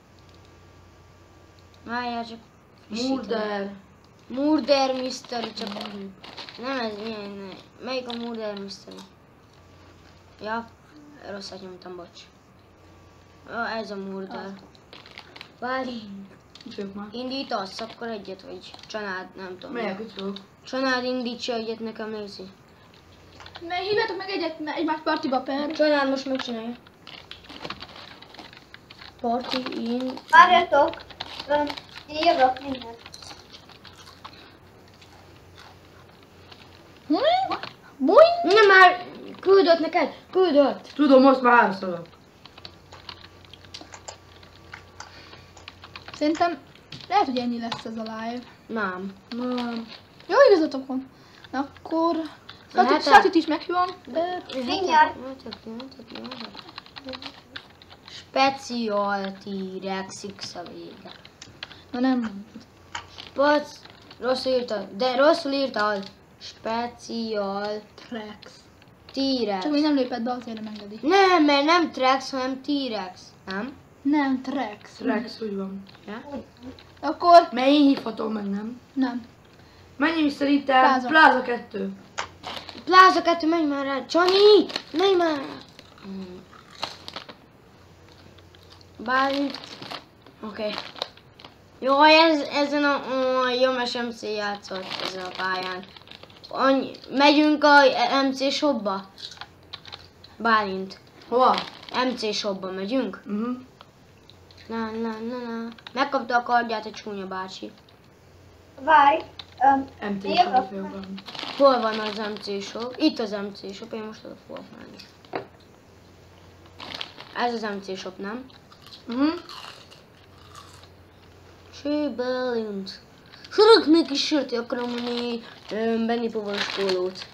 Várjál csak. frissíteni. Murder. Murder Mystery, csak nem ez, milyen, ne. Melyik a Murder Mystery? Ja, rosszat nyomtam, bocs. Ja, ez a Murder. Várj, Itt vagyok már. indítasz, akkor egyet, vagy Csanád, nem tudom. Melyek itt vagyok? Csanád indítsa egyet, nekem nézi. Mert hívjátok meg egyet, egymás partiba per. Csanád most megcsinálja. Party in... várjatok. Ön, én jövök mindent. Boing! Nem már küldött neked, küldött. Tudom, most már háromszor. Szerintem lehet, hogy ennyi lesz ez a live. Nem. Nem. Jó igazatok van. Akkor... Hát, Satit, Satit is meghívom. De... Mindjárt. Special T-Rex X a vége. Na nem. Spac... Rosszul írtad, de rosszul írtad. Special Trex. T-Rex. Csak még nem lépett be, azért nem engedi. Nem, mert nem Trex, hanem T-Rex. Nem? Nem, Trex. Rex, úgy van. Akkor... Mert én hívhatom meg, nem? Nem. Menjünk szerintem Plaza. Plaza kettő. Plaza kettő, menj már rá. Csani, menj már rá. Hmm. Bálint. Oké. Okay. Jó, ez, ezen a, a Jomes em cé játszott ezen a pályán. Annyi, megyünk a em cé shopba. Bálint. Hova? em cé shopba megyünk. Mhm. Na, na, na, na. Megkapta a kardját a csúnya bácsi. Várj. Um, em té Jövök. shop. Hol van az em cé shop? Itt az em cé shop, én most oda fogok menni. Ez az em cé shop, nem? Mhm. She balloons. Söröknek is sört akarom venni, Benny Povaros pólót.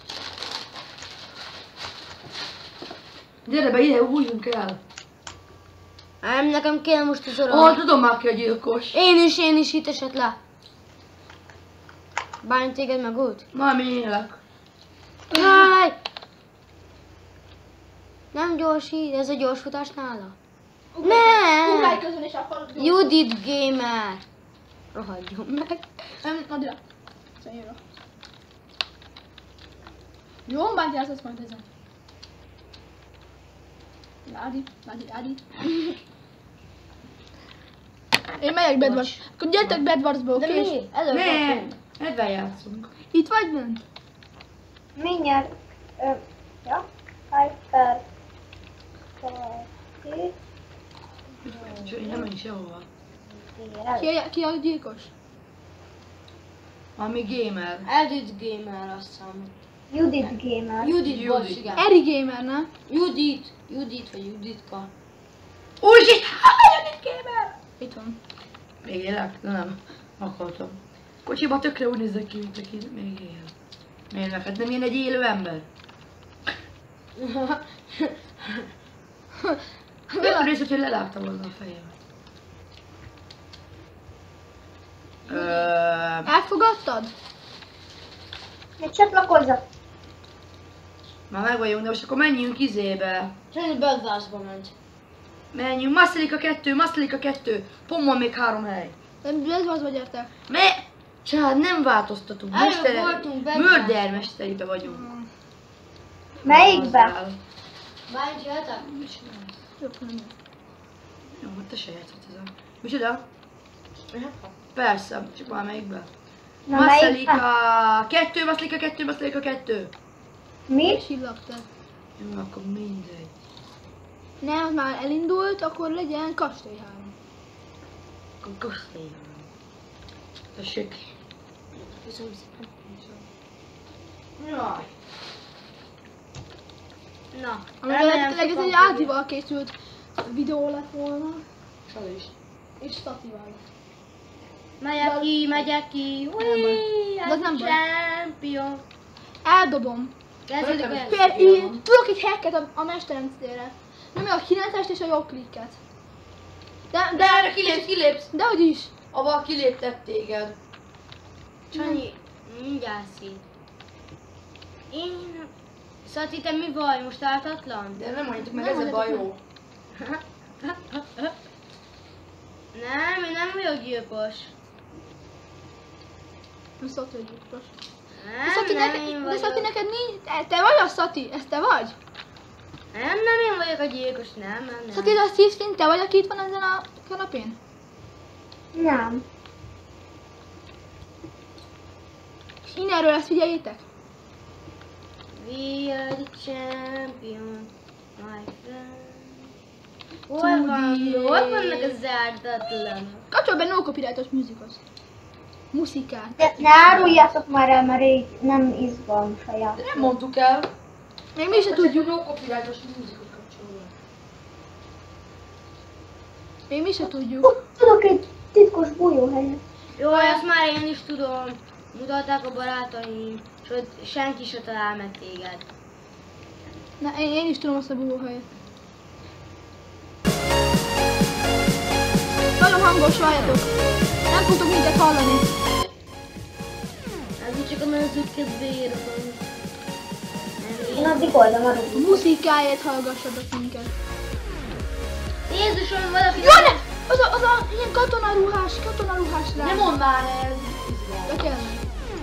Gyere be ide, hújjunk el. Nem, nekem kéne most az Ó, orrom. tudom már ki a gyilkos. Én is, én is itt esett le. Bálint téged meg út? Már mi élek. Jaj! Nem gyorsít, ez a gyorsfutás nála? Ugrálj Nem! közön és akkor... Judit Gamer! Rohadjon meg. Nem, add ide. Szerintem. Jó, bánt jelsz majd ezen. Ládi, ládi, ládi. Én megyek Bedwars. Akkor gyertek Bedwarsba, De oké? mi? Előbb Ne, kaptunk. ebben játszunk. Itt vagy bent? mindjárt. Ö, ja. Hyper. Kettő. Úgyhogy nem menj sehova. Ki a, ki a gyilkos? Ami gamer. Edit Gamer, azt hiszem. Judit Gamer. Judit, Judit. bocs, igen. Eri Gamer, nem? Judit, Judit vagy Juditka. Úgy, Judit gamer! Itt van. Még élek? De nem. Akartam. Kocsiba tökre úgy nézek ki, mint aki még él. Miért meg? Hát nem ilyen egy élő ember? Olyan rész, hogyha lelágtam volna a fejemet. Ö... Elfogadtad? Még csatlakozzak. Már meg vagyunk, de most akkor menjünk izébe. Szerintem Bedwarsba ment. Menjünk, Masszalika kettő, Masszalika kettő. Pont van még három hely. Nem, Bedwarsba gyertek. Me... Csád, nem változtatunk. Előbb Mestere... voltunk Bedwarsban. Mördermesteribe vagyunk. Melyikbe? Hozzál. Bálint jöhetek? Jó, nem. Jó, hát te se játszhatsz ezzel. Micsoda? Persze, csak már melyikbe? Na Masszalika melyikbe? kettő, Masszalika kettő, Masszalika kettő. Mi? Csillagtad. Jó, akkor mindegy. Nem, az már elindult, akkor legyen kastély három. Akkor köszönjük. Tessék. Köszönöm szépen. Jaj. Na, Ami remélem eredetileg ez egy fogom Ádival készült videó lett volna, Csal is. és Statival. Megyek ki, megyek ki. Nem baj. Ui, De az nem baj. champion. Eldobom. Kezdődik a Például én tudok egy hacket a, a mesteremcére. Nem a kilencest és a jobb klikket. De, De de, erre kilépsz, kilépsz. de hogy is. Abba kiléptett téged. Csanyi, mindjárt szét. Én... Szati, te mi vagy? Most ártatlan? De nem mondjátok meg, Nem ez a mondjátok bajó. Nem, én nem vagyok gyilkos. Nem szólt, hogy gyilkos. De Nem, Szati, nem neked, én de vagyok. Szati neked nincs. Te, te vagy a Szati? Ez te vagy? Nem, nem én vagyok a gyilkos, nem, nem, nem. Szati, de a Steve Flint, te vagy, aki itt van ezen a kanapén? Nem. És innenről ezt figyeljétek. We are the champion, my friend. Hol Tudi. van? Hol vannak az ártatlanok? Kapcsol be no copyrightos muzsikot. Muszikát. De ne áruljátok már el, mert így nem izgalmas a De játék. nem mondtuk el. Még mi se tudjuk. No copyrightos muzsikot kapcsolva. Még mi se tudjuk. Tudok egy titkos bújóhelyet. Jó, azt már én is tudom. Mutatták a barátaim, és ott senki se talál meg téged. Na, én, én is tudom azt a búvóhelyet. Nagyon hangos várjatok. Nem fogtok minket hallani. Ez úgy csak a mezőt kedvéért van. Én addig oldom a A rúgót. muszikáját hallgassatok minket. Jézusom, valaki... Jó, ne! Az a, az a ilyen katonaruhás, katonaruhás rá. Nem mondd már ez. De tényleg.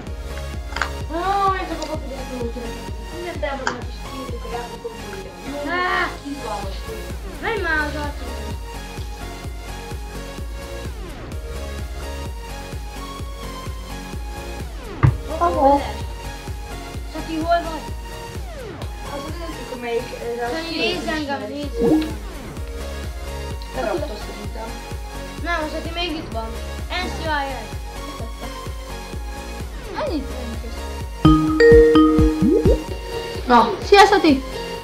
Ó, én csak a papírt. Mindent elmondnak is kiírjuk a játékokból. Jó, Á! izgalmas. Menj már az arcomra. Ahol? Szati, hol vagy? Az az egyik, hogy melyik ez a Csani, nézz engem, nézz! Elrakta szerintem. Nem, az, aki még itt van. Ensz, jaj, jaj. Ennyit, ennyit. Na, Szia, Szati!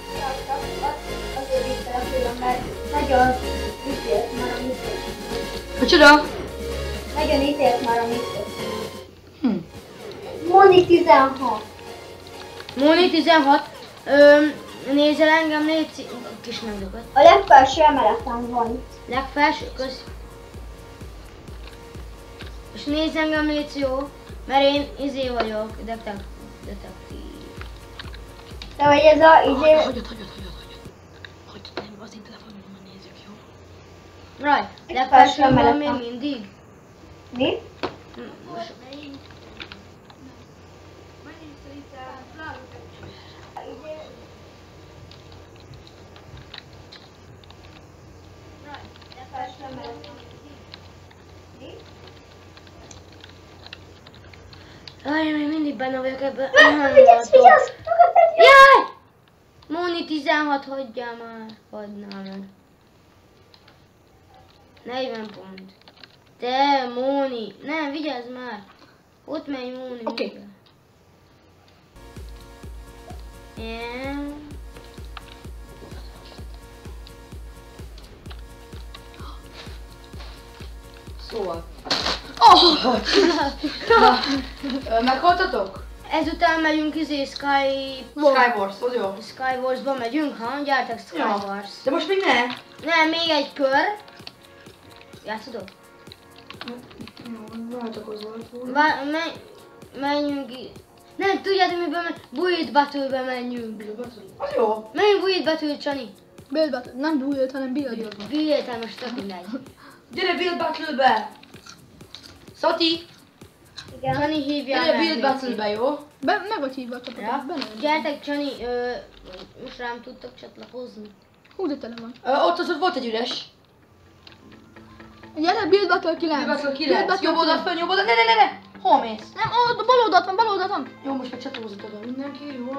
Azért itt a külön, mert nagyon ítélt már a misztök. micsoda? Nagyon ítélt már a misztök. Hm. Moni tizenhat. Móni tizenhat. Öm, nézel engem, légy kis megdokat. A legfelső emeleten van. Legfelső, kösz. És nézz engem, légy jó. Mert én izé vagyok, detek, detektív. De hogy ez a izé... Hagyjad, hagyjad, hagyjad, hagyjad. Hagyjad, nem, az én telefonomon nézzük, jó? Raj, Legfelső legfelső van még emeleten. mindig. Mi? Hm, most- Legfelső emeleten. Mi? Jaj, én még mindig benne vagyok ebben. Vigyázz, vigyázz! Jaj! Móni tizenhat, hagyjál már. Hagynál meg. negyven pont. Te, Móni. Nem, vigyázz már. Ott megy Móni. Oké. mindjárt. Én... Szóval. Oh! Na, ö, meghaltatok? Ezután megyünk izé Sky... Skywars, az jó? Skywarsba megyünk, ha? Gyertek Skywars. De most még ne. Nem, még egy kör. Játszodok? Jó, váltakozol. Vá- me- menjünk i- Nem, tudjátok miben menjünk? Build Battle-be menjünk. Az jó. Menjünk Build Battle, Csani. Build battle. Nem build, hanem build. Build, hát most tök mindegy. Gyere Build Battle-be! Szati! Igen. Csani hívja Gyere meg, Build légy Battle-be, jó? Be, meg vagy hívva a csapatot. Ja. Benne vagy. Gyertek, Csani, ö, most rám tudtok csatlakozni. Hú, de tele van. Ö, ott az ott volt egy üres. Gyere, build battle kilenc. Build Battle Build kilenc. battle Jobb oldal, kilenc. fönn, jobb oldal. Ne, ne, ne, ne! Hol mész? Nem, ó, bal oldalt van, bal oldalt van. Jó, most meg csatlakozott oda mindenki, jó?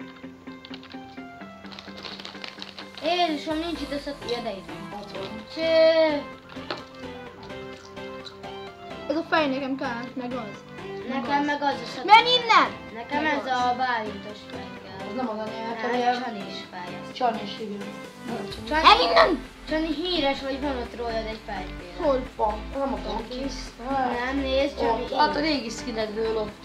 Jézusom, nincs itt össze... Ja, de itt van. Ott van. Cső. Ez a fej nekem kell, meg az. Nekem meg az a szat... Menj innen! Nekem ez a bálintos fej Ez kell. nem az a nyelv, Nem, hanem Csani is fej. ez. Csani is hívjuk. Menj Csani, innen! Csani híres, vagy van ott rólad egy fejféle. Hol? Van, nem a Tonkis. Nem, nézd, Csani. Ott, hát a régi skinedről ott.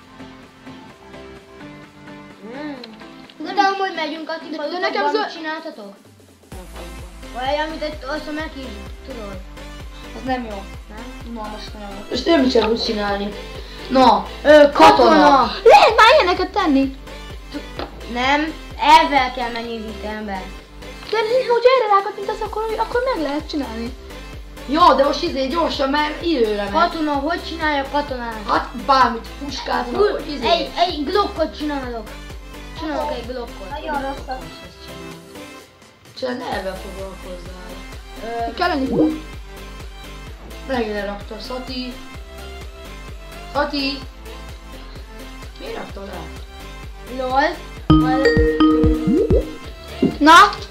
Hmm. De amúgy megyünk a de tipalutokban, nekem mit zöld- csináltatok? Vagy amit egy- azt a meg is, tudod? Az nem jó. Nem? Unalmas nagyon. És nem is úgy csinálni. Na, ö, katona. Lehet már ilyeneket tenni. Nem, elvel kell megnyitni ember. De hogyha erre rákattintasz, akkor, akkor meg lehet csinálni. Jó, de most izé gyorsan, mert időre megy. Katona, hogy csinálja katonát? Hát bármit, puskát, Hú, vagy izé. egy, egy glokkot csinálok. Csinálok egy glokkot. Nagyon rosszat. Csak nervvel foglalkozzál. Ö, Kell lenni. Megint lerakta Szati. Szati! Miért rakta le? lol. Majd- Na?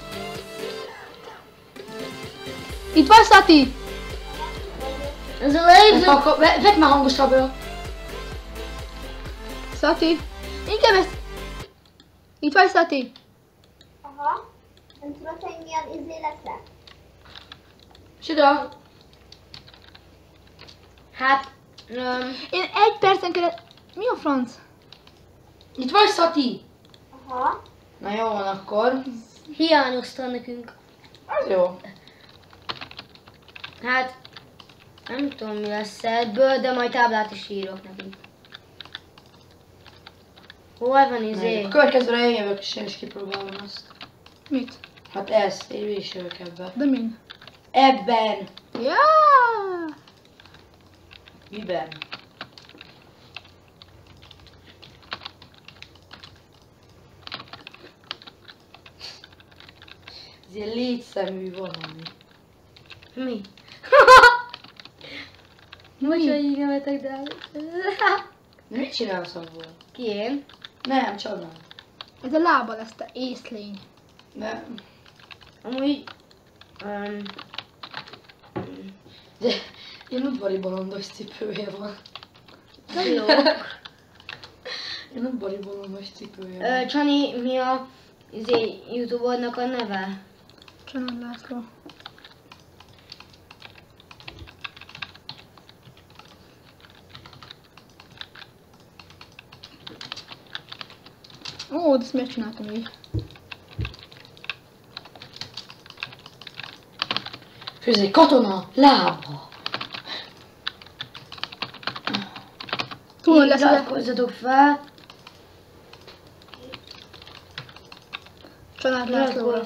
Itt vagy, Szati? Ez a laser. Akkor, ve- vedd már hangosabbra. Szati? Inkább ezt... Itt vagy, Szati? Aha. Nem tudod, hogy milyen izé leszek? Sida. Hát, öm, Én egy percen keresztül... Mi a franc? Itt vagy, Szati? Aha. Na jó van akkor. hiányozta nekünk. Az jó. Hát, nem tudom mi lesz ebből, de majd táblát is írok nekünk. Hol van izé? A következőre én jövök és én is kipróbálom azt. Mit? Hát ez, én is jövök ebbe. De min? Ebben. Ja! Miben? Ez ilyen létszemű valami. Mi? Most, hogy így nevetek, de... De mit csinálsz abból? Ki én? Nem, csodál. Ez a lába lesz, te észlény. De, Amúgy... Um, de ilyen udvari bolondos cipője van. jó. Ilyen udvari bolondos cipője van. Ö, Csani, mi a izé, YouTube-odnak a neve? Csanád László. Ó, de ezt miért csináltam így? És ez egy katona lába. Túl lesz az Iratkozzatok fel. Csanád Lászlóra.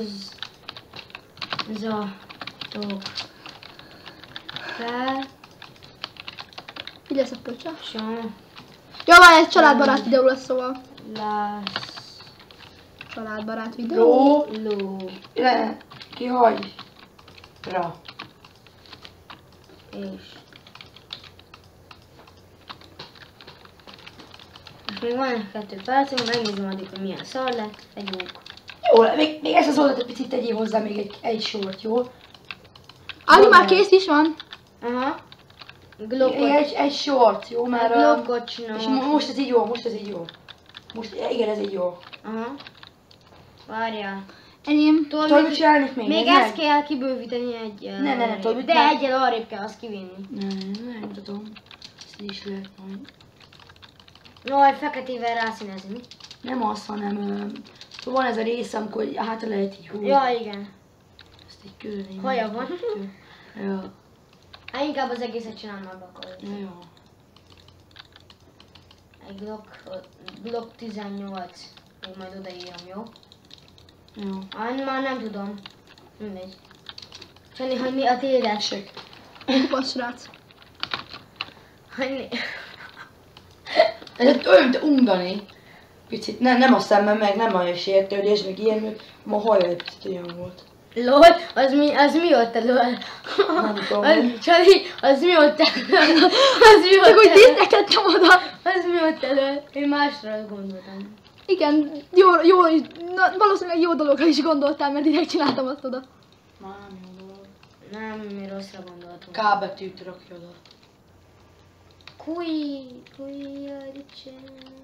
Iratkozzatok fel. Így lesz a pöccse. Csanád Ja, már egy családbarát videó lesz, szóval. László. Családbarát videó. Ló. Le. Ki hagy. Ra. És. Most még van egy kettő percünk, megnézem addig, hogy milyen szar lett. Egy ók. Jó, még, még ezt az oldalt egy picit tegyél hozzá még egy, egy sort, jó? Ági már kész is van. Aha. Még Glockot. egy, egy sort, jó? Mert... ö, Glockot És csinálom. mo- most ez így jó, most ez így jó. Most, igen, ez így jó. Aha. Várjál. Enyém. Tudod, Tudod, mit csinálni még? még Meg? ezt kell kibővíteni egyel. Ne, ne, ne, tudod, mit De meg- egyel arrébb kell azt kivinni. Nem, nem tudom. Ezt is lehet majd. Jaj, feketével rászínezni, mi? Nem az, hanem... Ö, van ez a rész, amikor hátra lehet így húzni. Ja, igen. Ezt így külön így Haja meg- van. Ja, Hát inkább az egészet csinálom meg akkor. ja, jó. Egy Glock, Glock tizennyolc. Még majd odaírom, jó? Jó. Ah, már nem tudom. Mindegy. Csani, hogy mi a téred? Tessék. Kupasz srác. Hogy Ez olyan, mint ungani. Picit, nem, nem a szemmem meg, nem a sértődés, meg ilyen, meg ma a haja egy picit olyan volt. LOL, az mi, az mi ott elől? Nem tudom. Az, Csani, az mi ott elől? Az mi Csak ott hogy elől? dísznekedtem oda. Az mi ott elől? Én másra gondoltam. Igen, jó, jó, na, valószínűleg jó dologra is gondoltál, mert direkt csináltam azt oda. Már nem jó dolog. Nem, mi rosszra gondoltunk. K betűt rakja oda. Kui, kui, adicsen.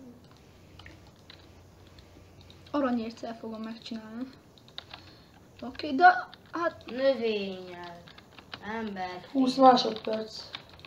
Aranyérccel fogom megcsinálni. Oké, okay, de hát Növényel. Ember. húsz másodperc.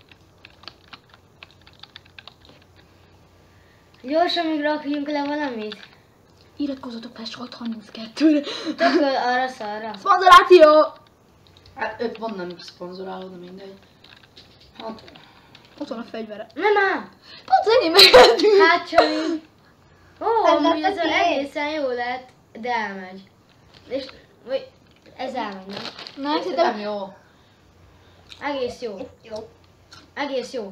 Gyorsan még rakjunk le valamit. iratkozzatok fel Solt harminckettőre. Tök arra szarra. Szponzoráció! Hát öt van nem szponzoráló, de mindegy. Hát, Ott van a fegyvere. Nem áll! Pont az enyém megöttünk. Hát Csani. Ó, Ez amúgy lett ez a tiéd. egészen jó lett, de elmegy. És, vagy, ez elmegy, nem? Nem, nem szerintem jó. Egész jó. Jó. Egész jó.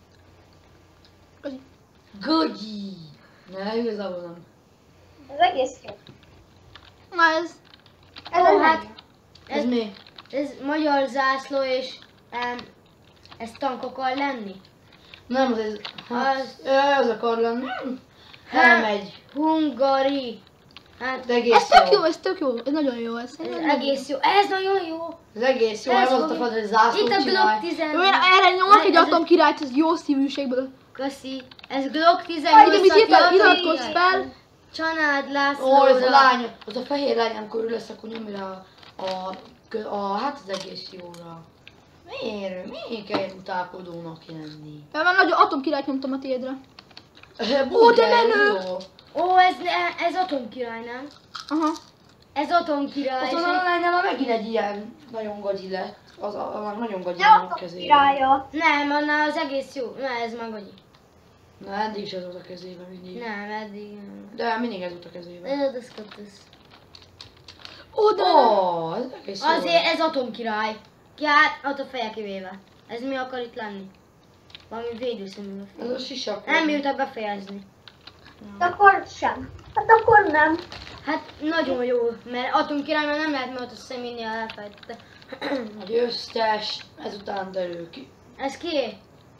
Gagyi! Ne, igazából nem. Ez egész jó. na ez Ez Ó, a hát, hát. Ez ez, mi? ez magyar zászló, és um, ez tank akar lenni. Nem, az ez... Hát, Az- jaj, az akar lenni. Hát, Elmegy. Hungari. Hát, De egész ez tök jó. jó, ez tök jó, ez nagyon jó. Ez, ez egész jó. Ez nagyon jó. Ez egész jó, Ez nem az a fog- feladat, hogy zászlót Itt a csinálj. Glock tizennyolc. Én erre nyomok egy Ez- atomkirályt, ez jó szívűségből. Köszi. Ez Glock Aj, tizennyolc. de mit írtál, iratkozz fel! Csanád Ó, Lászlóra. ez a lány, az a fehér lány, amikor ül lesz, akkor nyomj rá a, a, a, a, hát az egész jóra. Miért? Miért kell ilyen utálkodónak lenni? Mert már nagyon atomkirályt nyomtam a tiédre. Ó, de menő! Ó, ez, ez atomkirály, nem? Aha. Ez atomkirály. Azon a lánynál már megint egy ilyen nagyon gagyi lett. Az a, a, nagyon gagyi Ne van a adok kezében. királya. Nem, annál az egész jó. Nem, ez meg annyi. Na, eddig is ez volt a kezében mindig. Nem, eddig nem. De mindig ez volt a kezében. Öldözködsz. Ó, de Ó, oh, ez egész jó. Azért ez atomkirály. Ki hát, ott a feje kivéve. Ez mi akar itt lenni? Valami védőszemű a Ez feje. a sisak. Nem bírtak befejezni. Hát akkor sem. Hát akkor nem. Hát nagyon jó, mert atomkirály már nem lehet, mert ott a személynél elfelejtette. Egy összes, ezután derül ki. Ez ki?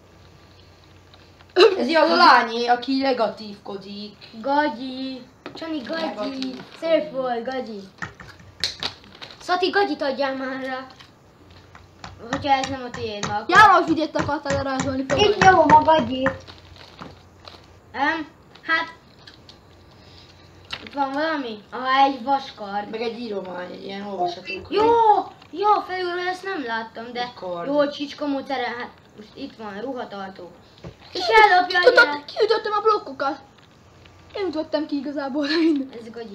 Ez az a lányé, aki negatívkodik. Gagyi. Csani, gagyi. Negatív. Szép volt, gagyi. Szati, gagyit adjál már rá. Hogyha ez nem a tiéd, akkor... János ügyét akartál rajzolni Itt fogod. nyomom a gagyit. Um, hát... Itt van valami? Ah, egy vaskard. Meg egy íromány, egy ilyen olvasható. Jó! Jó, felülről ezt nem láttam, de Egy kard. jó, csicskamócere, hát most itt van, ruhatartó. És ellopja a gyerek. Tudod, kiütöttem a blokkokat. Én ütöttem ki igazából, de minden. Ez gagyi.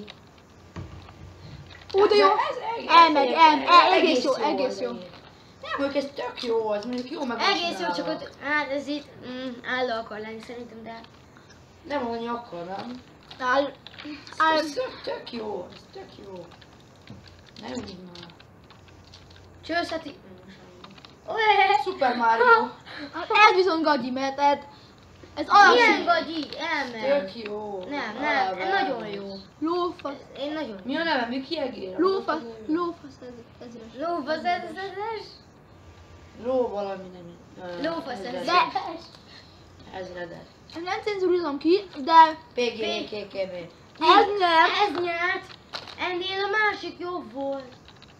Ó, de jó. Elmegy, el, el, egész jó, az egész jó. egész. Nem, mondjuk ez tök jó, az mondjuk jó meg. Egész jó, csak ott, hát ez itt mm, álló akar lenni szerintem, de... Nem annyi akkor, nem? Áll, áll, Ez tök, tök jó, ez tök jó. Nem úgy már. Csőszati... Super Mario. ez viszont gagyi, mert ez, ez Milyen alapszín. gagyi? Elment. Tök jó. Nem, nem, ez Alá, nagyon jó. Lófasz, Én nagyon... Mi a neve? Mi kiegér? lófasz, lófasz ez, ezres. Lófasz ezres? Ló valami nem. Lófasz ezredes. ezres. Ezredes. Nem cenzurizom ki, de P G V K K B. ez nem. Ez nyert. Ennél a másik jobb volt.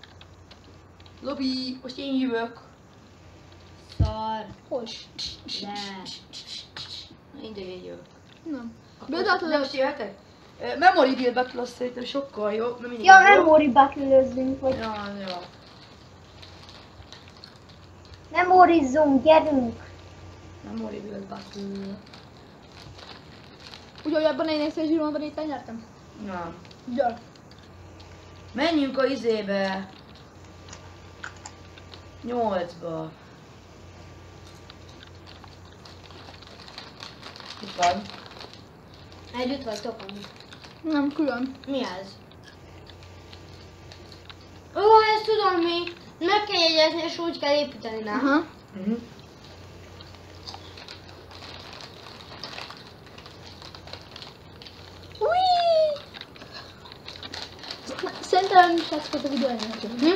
Lobby, most én jövök. Szar. Hos. Le. Mindegy, én jövök. Nem. Akkor Beadhatod nem a... is jöhetek? Ö, Memory Build Battle az szerintem sokkal jobb, mert mindig Ja, az jobb. memory battle-özzünk, vagy Ja, ja. memorizzunk, gyerünk. Memory Build Battle. Úgyhogy ebben én észre zsíronban itt nyertem. Na. Gyere. Menjünk a izébe. Nyolcba. Itt van. Együtt vagytok amúgy. Nem, külön. Mi ez? Ó, ezt tudom mi. Meg kell jegyezni, és úgy kell építeni, nem? Aha. Mhm. Ui! Szerintem is ezt volt a videó elnyertő. Hm?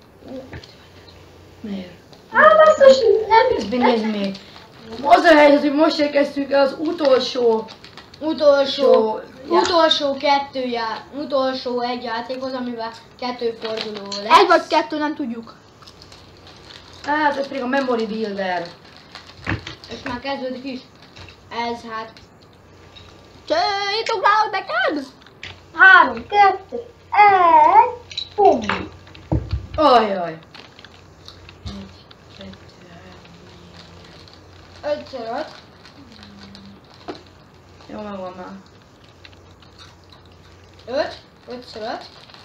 Miért? Á, basszus, nem Ezt nézd még. Az a helyzet, hogy most érkeztünk el az utolsó... Utolsó, Só- utolsó kettő já, utolsó egy játékhoz, amivel kettő forduló lesz. Egy vagy kettő, nem tudjuk. Hát, ez pedig a Memory Builder. És már kezdődik is. Ez hát. Cső, itt ugrálok neked? Három, kettő, egy, pum. Ajaj. Egy, kettő, három, Ötször öt. jó, megvan már. Öt. Ötször öt.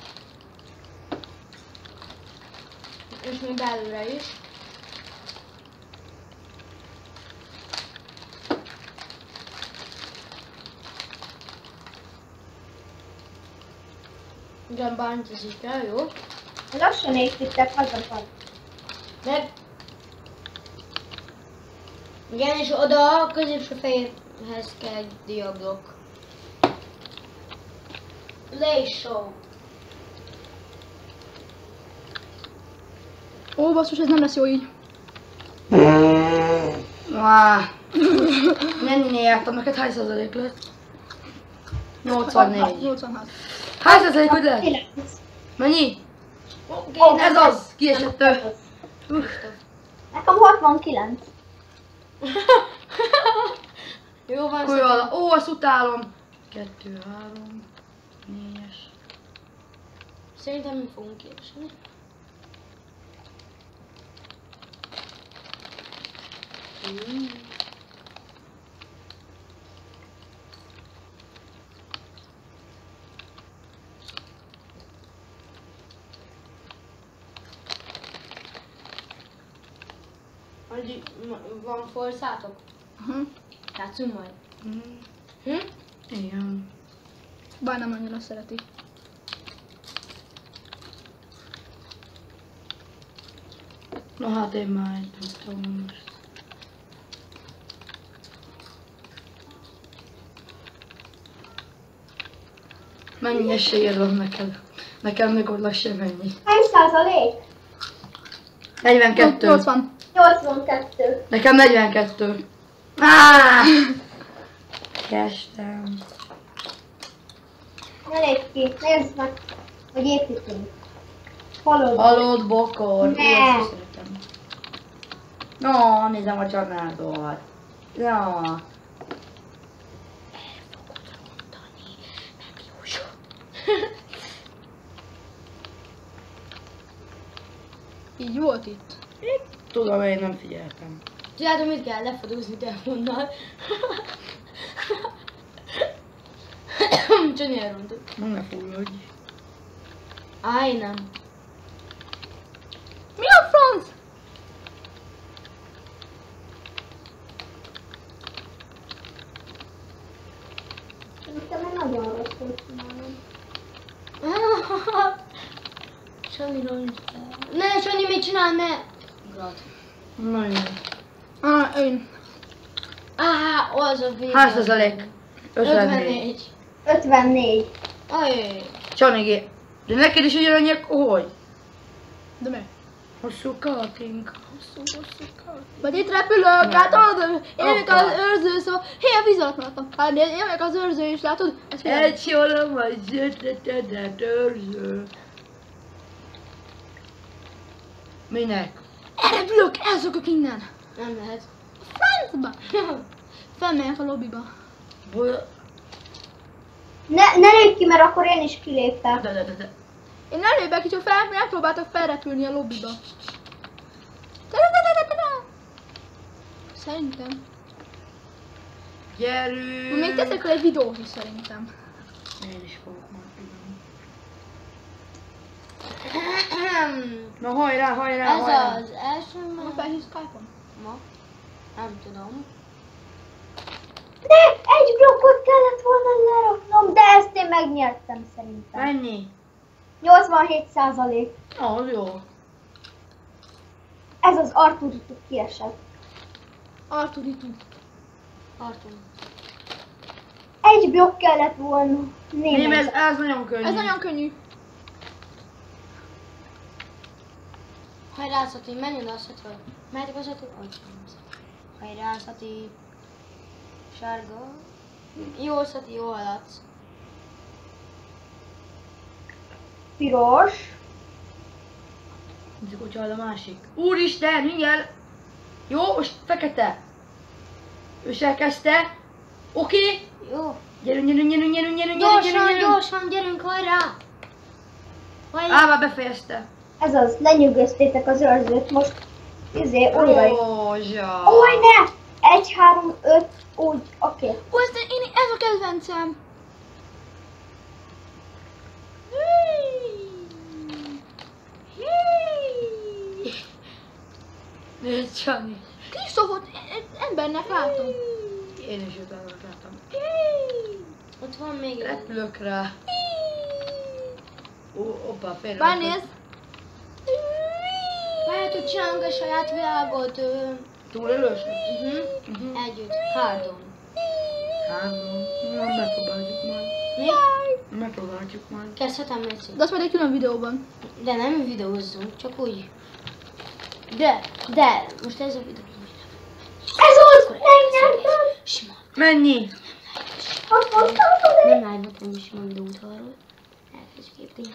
És még belőle is. Igen, bánt ez is kell, jó? Lassan építek, hazafagy. Meg... Igen, és oda a középső fejéhez kell egy diablok. Lay show. Ó, basszus, ez nem lesz jó így. Áh. Mennyinél jártam, neked hány százalék lett? nyolcvannégy. nyolcvanhat. Hány százalék hogy lett? Kilenc. Mennyi? Oké, Ez az! Kiesett ő. Nekem hatvankilenc. Jó van, Akkor jól, ó, azt utálom. Kettő, három, négyes. szerintem mi fogunk kiesni. Mm. Addig m- van forszátok? Aha. Játszunk majd. Mm, Hm? igen. Bár nem annyira szereti. Na hát én már egy tudom most. Mennyi esélyed van neked? Nekem meg oda sem mennyi. Hány százalék? negyvenkettő. nyolcvan. nyolcvankettő. Nekem negyvenkettő. Áááá! Kestem. Ne lépj ki, nézd meg, hogy építünk. Halott. Halott bokor. Ne. Ú, ezt is szeretem. No, nézem a családdal. Ja. Így volt itt. Tudom, én nem figyeltem. Tudjátok, mit kell lefodózni telefonnal? Csani elrontott. Ne fulladj. Áj, nem. Mi a franc? Szerintem én nagyon rosszul csinálom. Csani rontott. Ne, Csani, mit csinál, ne? Grat. Na jó. Ah, én. Á, az a vége. Hány százalék? ötvennégy. ötvennégy. Ajj. Csanigé. De neked is ugyanannyi, akkor hogy? De mi? Hosszú cutting. Hosszú, hosszú cutting. Majd itt repülök, látod? Én vagyok Apa. az őrző, szóval... Hé, a víz alatt maradtam. Hát én vagyok az őrző is, látod? Ez figyelj. Egy jól vagy zöldetedett őrző. Minek? Elrepülök, elszökök innen. Nem lehet. Francba. Felmegyek a lobbyba. Hol? Ne, ne lépj ki, mert akkor én is kiléptem. De, de, de, de. Én nem lépek ki, csak fel, megpróbáltak felrepülni a lobbyba. Ta-da-da-da-da-da. Szerintem. Gyerünk! Még teszek el egy videót is szerintem. Én is fogok majd pillanat. Na hajrá, hajrá, Ez hajrá! az első Ma ma. felhívsz Skype-on? Ma. Nem tudom. De egy blokkot kellett volna leraknom, de ezt én megnyertem szerintem. Mennyi? nyolcvanhét százalék. Ah, az jó. Ez az Arturituk kiesett. Arturitu. Tartunk. Egy blokk kellett volna. Nem, ez, Német. ez nagyon könnyű. Ez nagyon könnyű. Hajrá, Szati, menj oda a Szatival. Mehetek a Szati? Hajrá, Szati. Sárga. Jó, Szati, jó haladsz. Piros. Nézzük, hogy hal a másik. Úristen, mindjárt! Jó, most fekete. Ő is elkezdte. Oké. Okay. Jó. Gyerünk, gyerünk, gyerünk, gyerünk, gyerünk, gyerünk, Gyorsan, gyerünk. gyorsan, gyerünk, hajrá! Hajrá! Á, már befejezte. Ez az, lenyűgöztétek az őrzőt, most izé, újra. Rózsa. Új, ne! Egy, három, öt, úgy, oké. Okay. Ó, ez, én, ez a kedvencem. Nézd, Csani. Kristófot embernek látom. Én is utána látom. Ott van még egy. Repülök rá. Ó, oppa, félre. Bárnézd. Lehet, hogy csinálunk egy saját világot. Ö, Túl erős? uh-huh. Uh-huh. Együtt. Hardon. Három. Na, megpróbáljuk majd. Mi? Megpróbáljuk majd. Kezdhetem egy De azt majd egy külön videóban. De nem videózzunk, csak úgy. De, de, most ez a videó. Ez az, megnyertem! Sima. Mennyi? hatvan százalék. Nem lájvat, nem is sima videót arról. Elkezdjük építeni.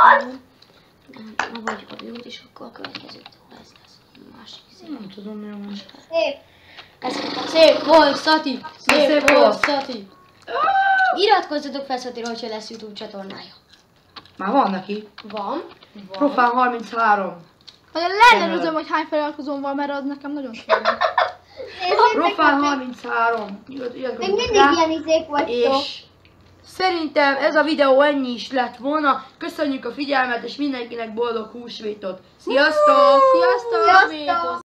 Na vagyjuk a videót, és akkor a következő videó ez lesz. A másik szép. Nem tudom, mi van. Szép. Ez szép volt, Szati! Szép, Szép volt, volt. Szati! Iratkozzatok fel Szatira, hogyha lesz YouTube csatornája. Már van neki. Van. Van. Profán harminchárom. Nagyon leellenőrzöm, hogy hány feliratkozóm van, mert az nekem nagyon sok. Profán harminchárom. Irat- iratkozzatok Még mindig rá. ilyen izék vagytok. És szerintem ez a videó ennyi is lett volna. Köszönjük a figyelmet, és mindenkinek boldog húsvétot. Sziasztok! Sziasztok! Sziasztok!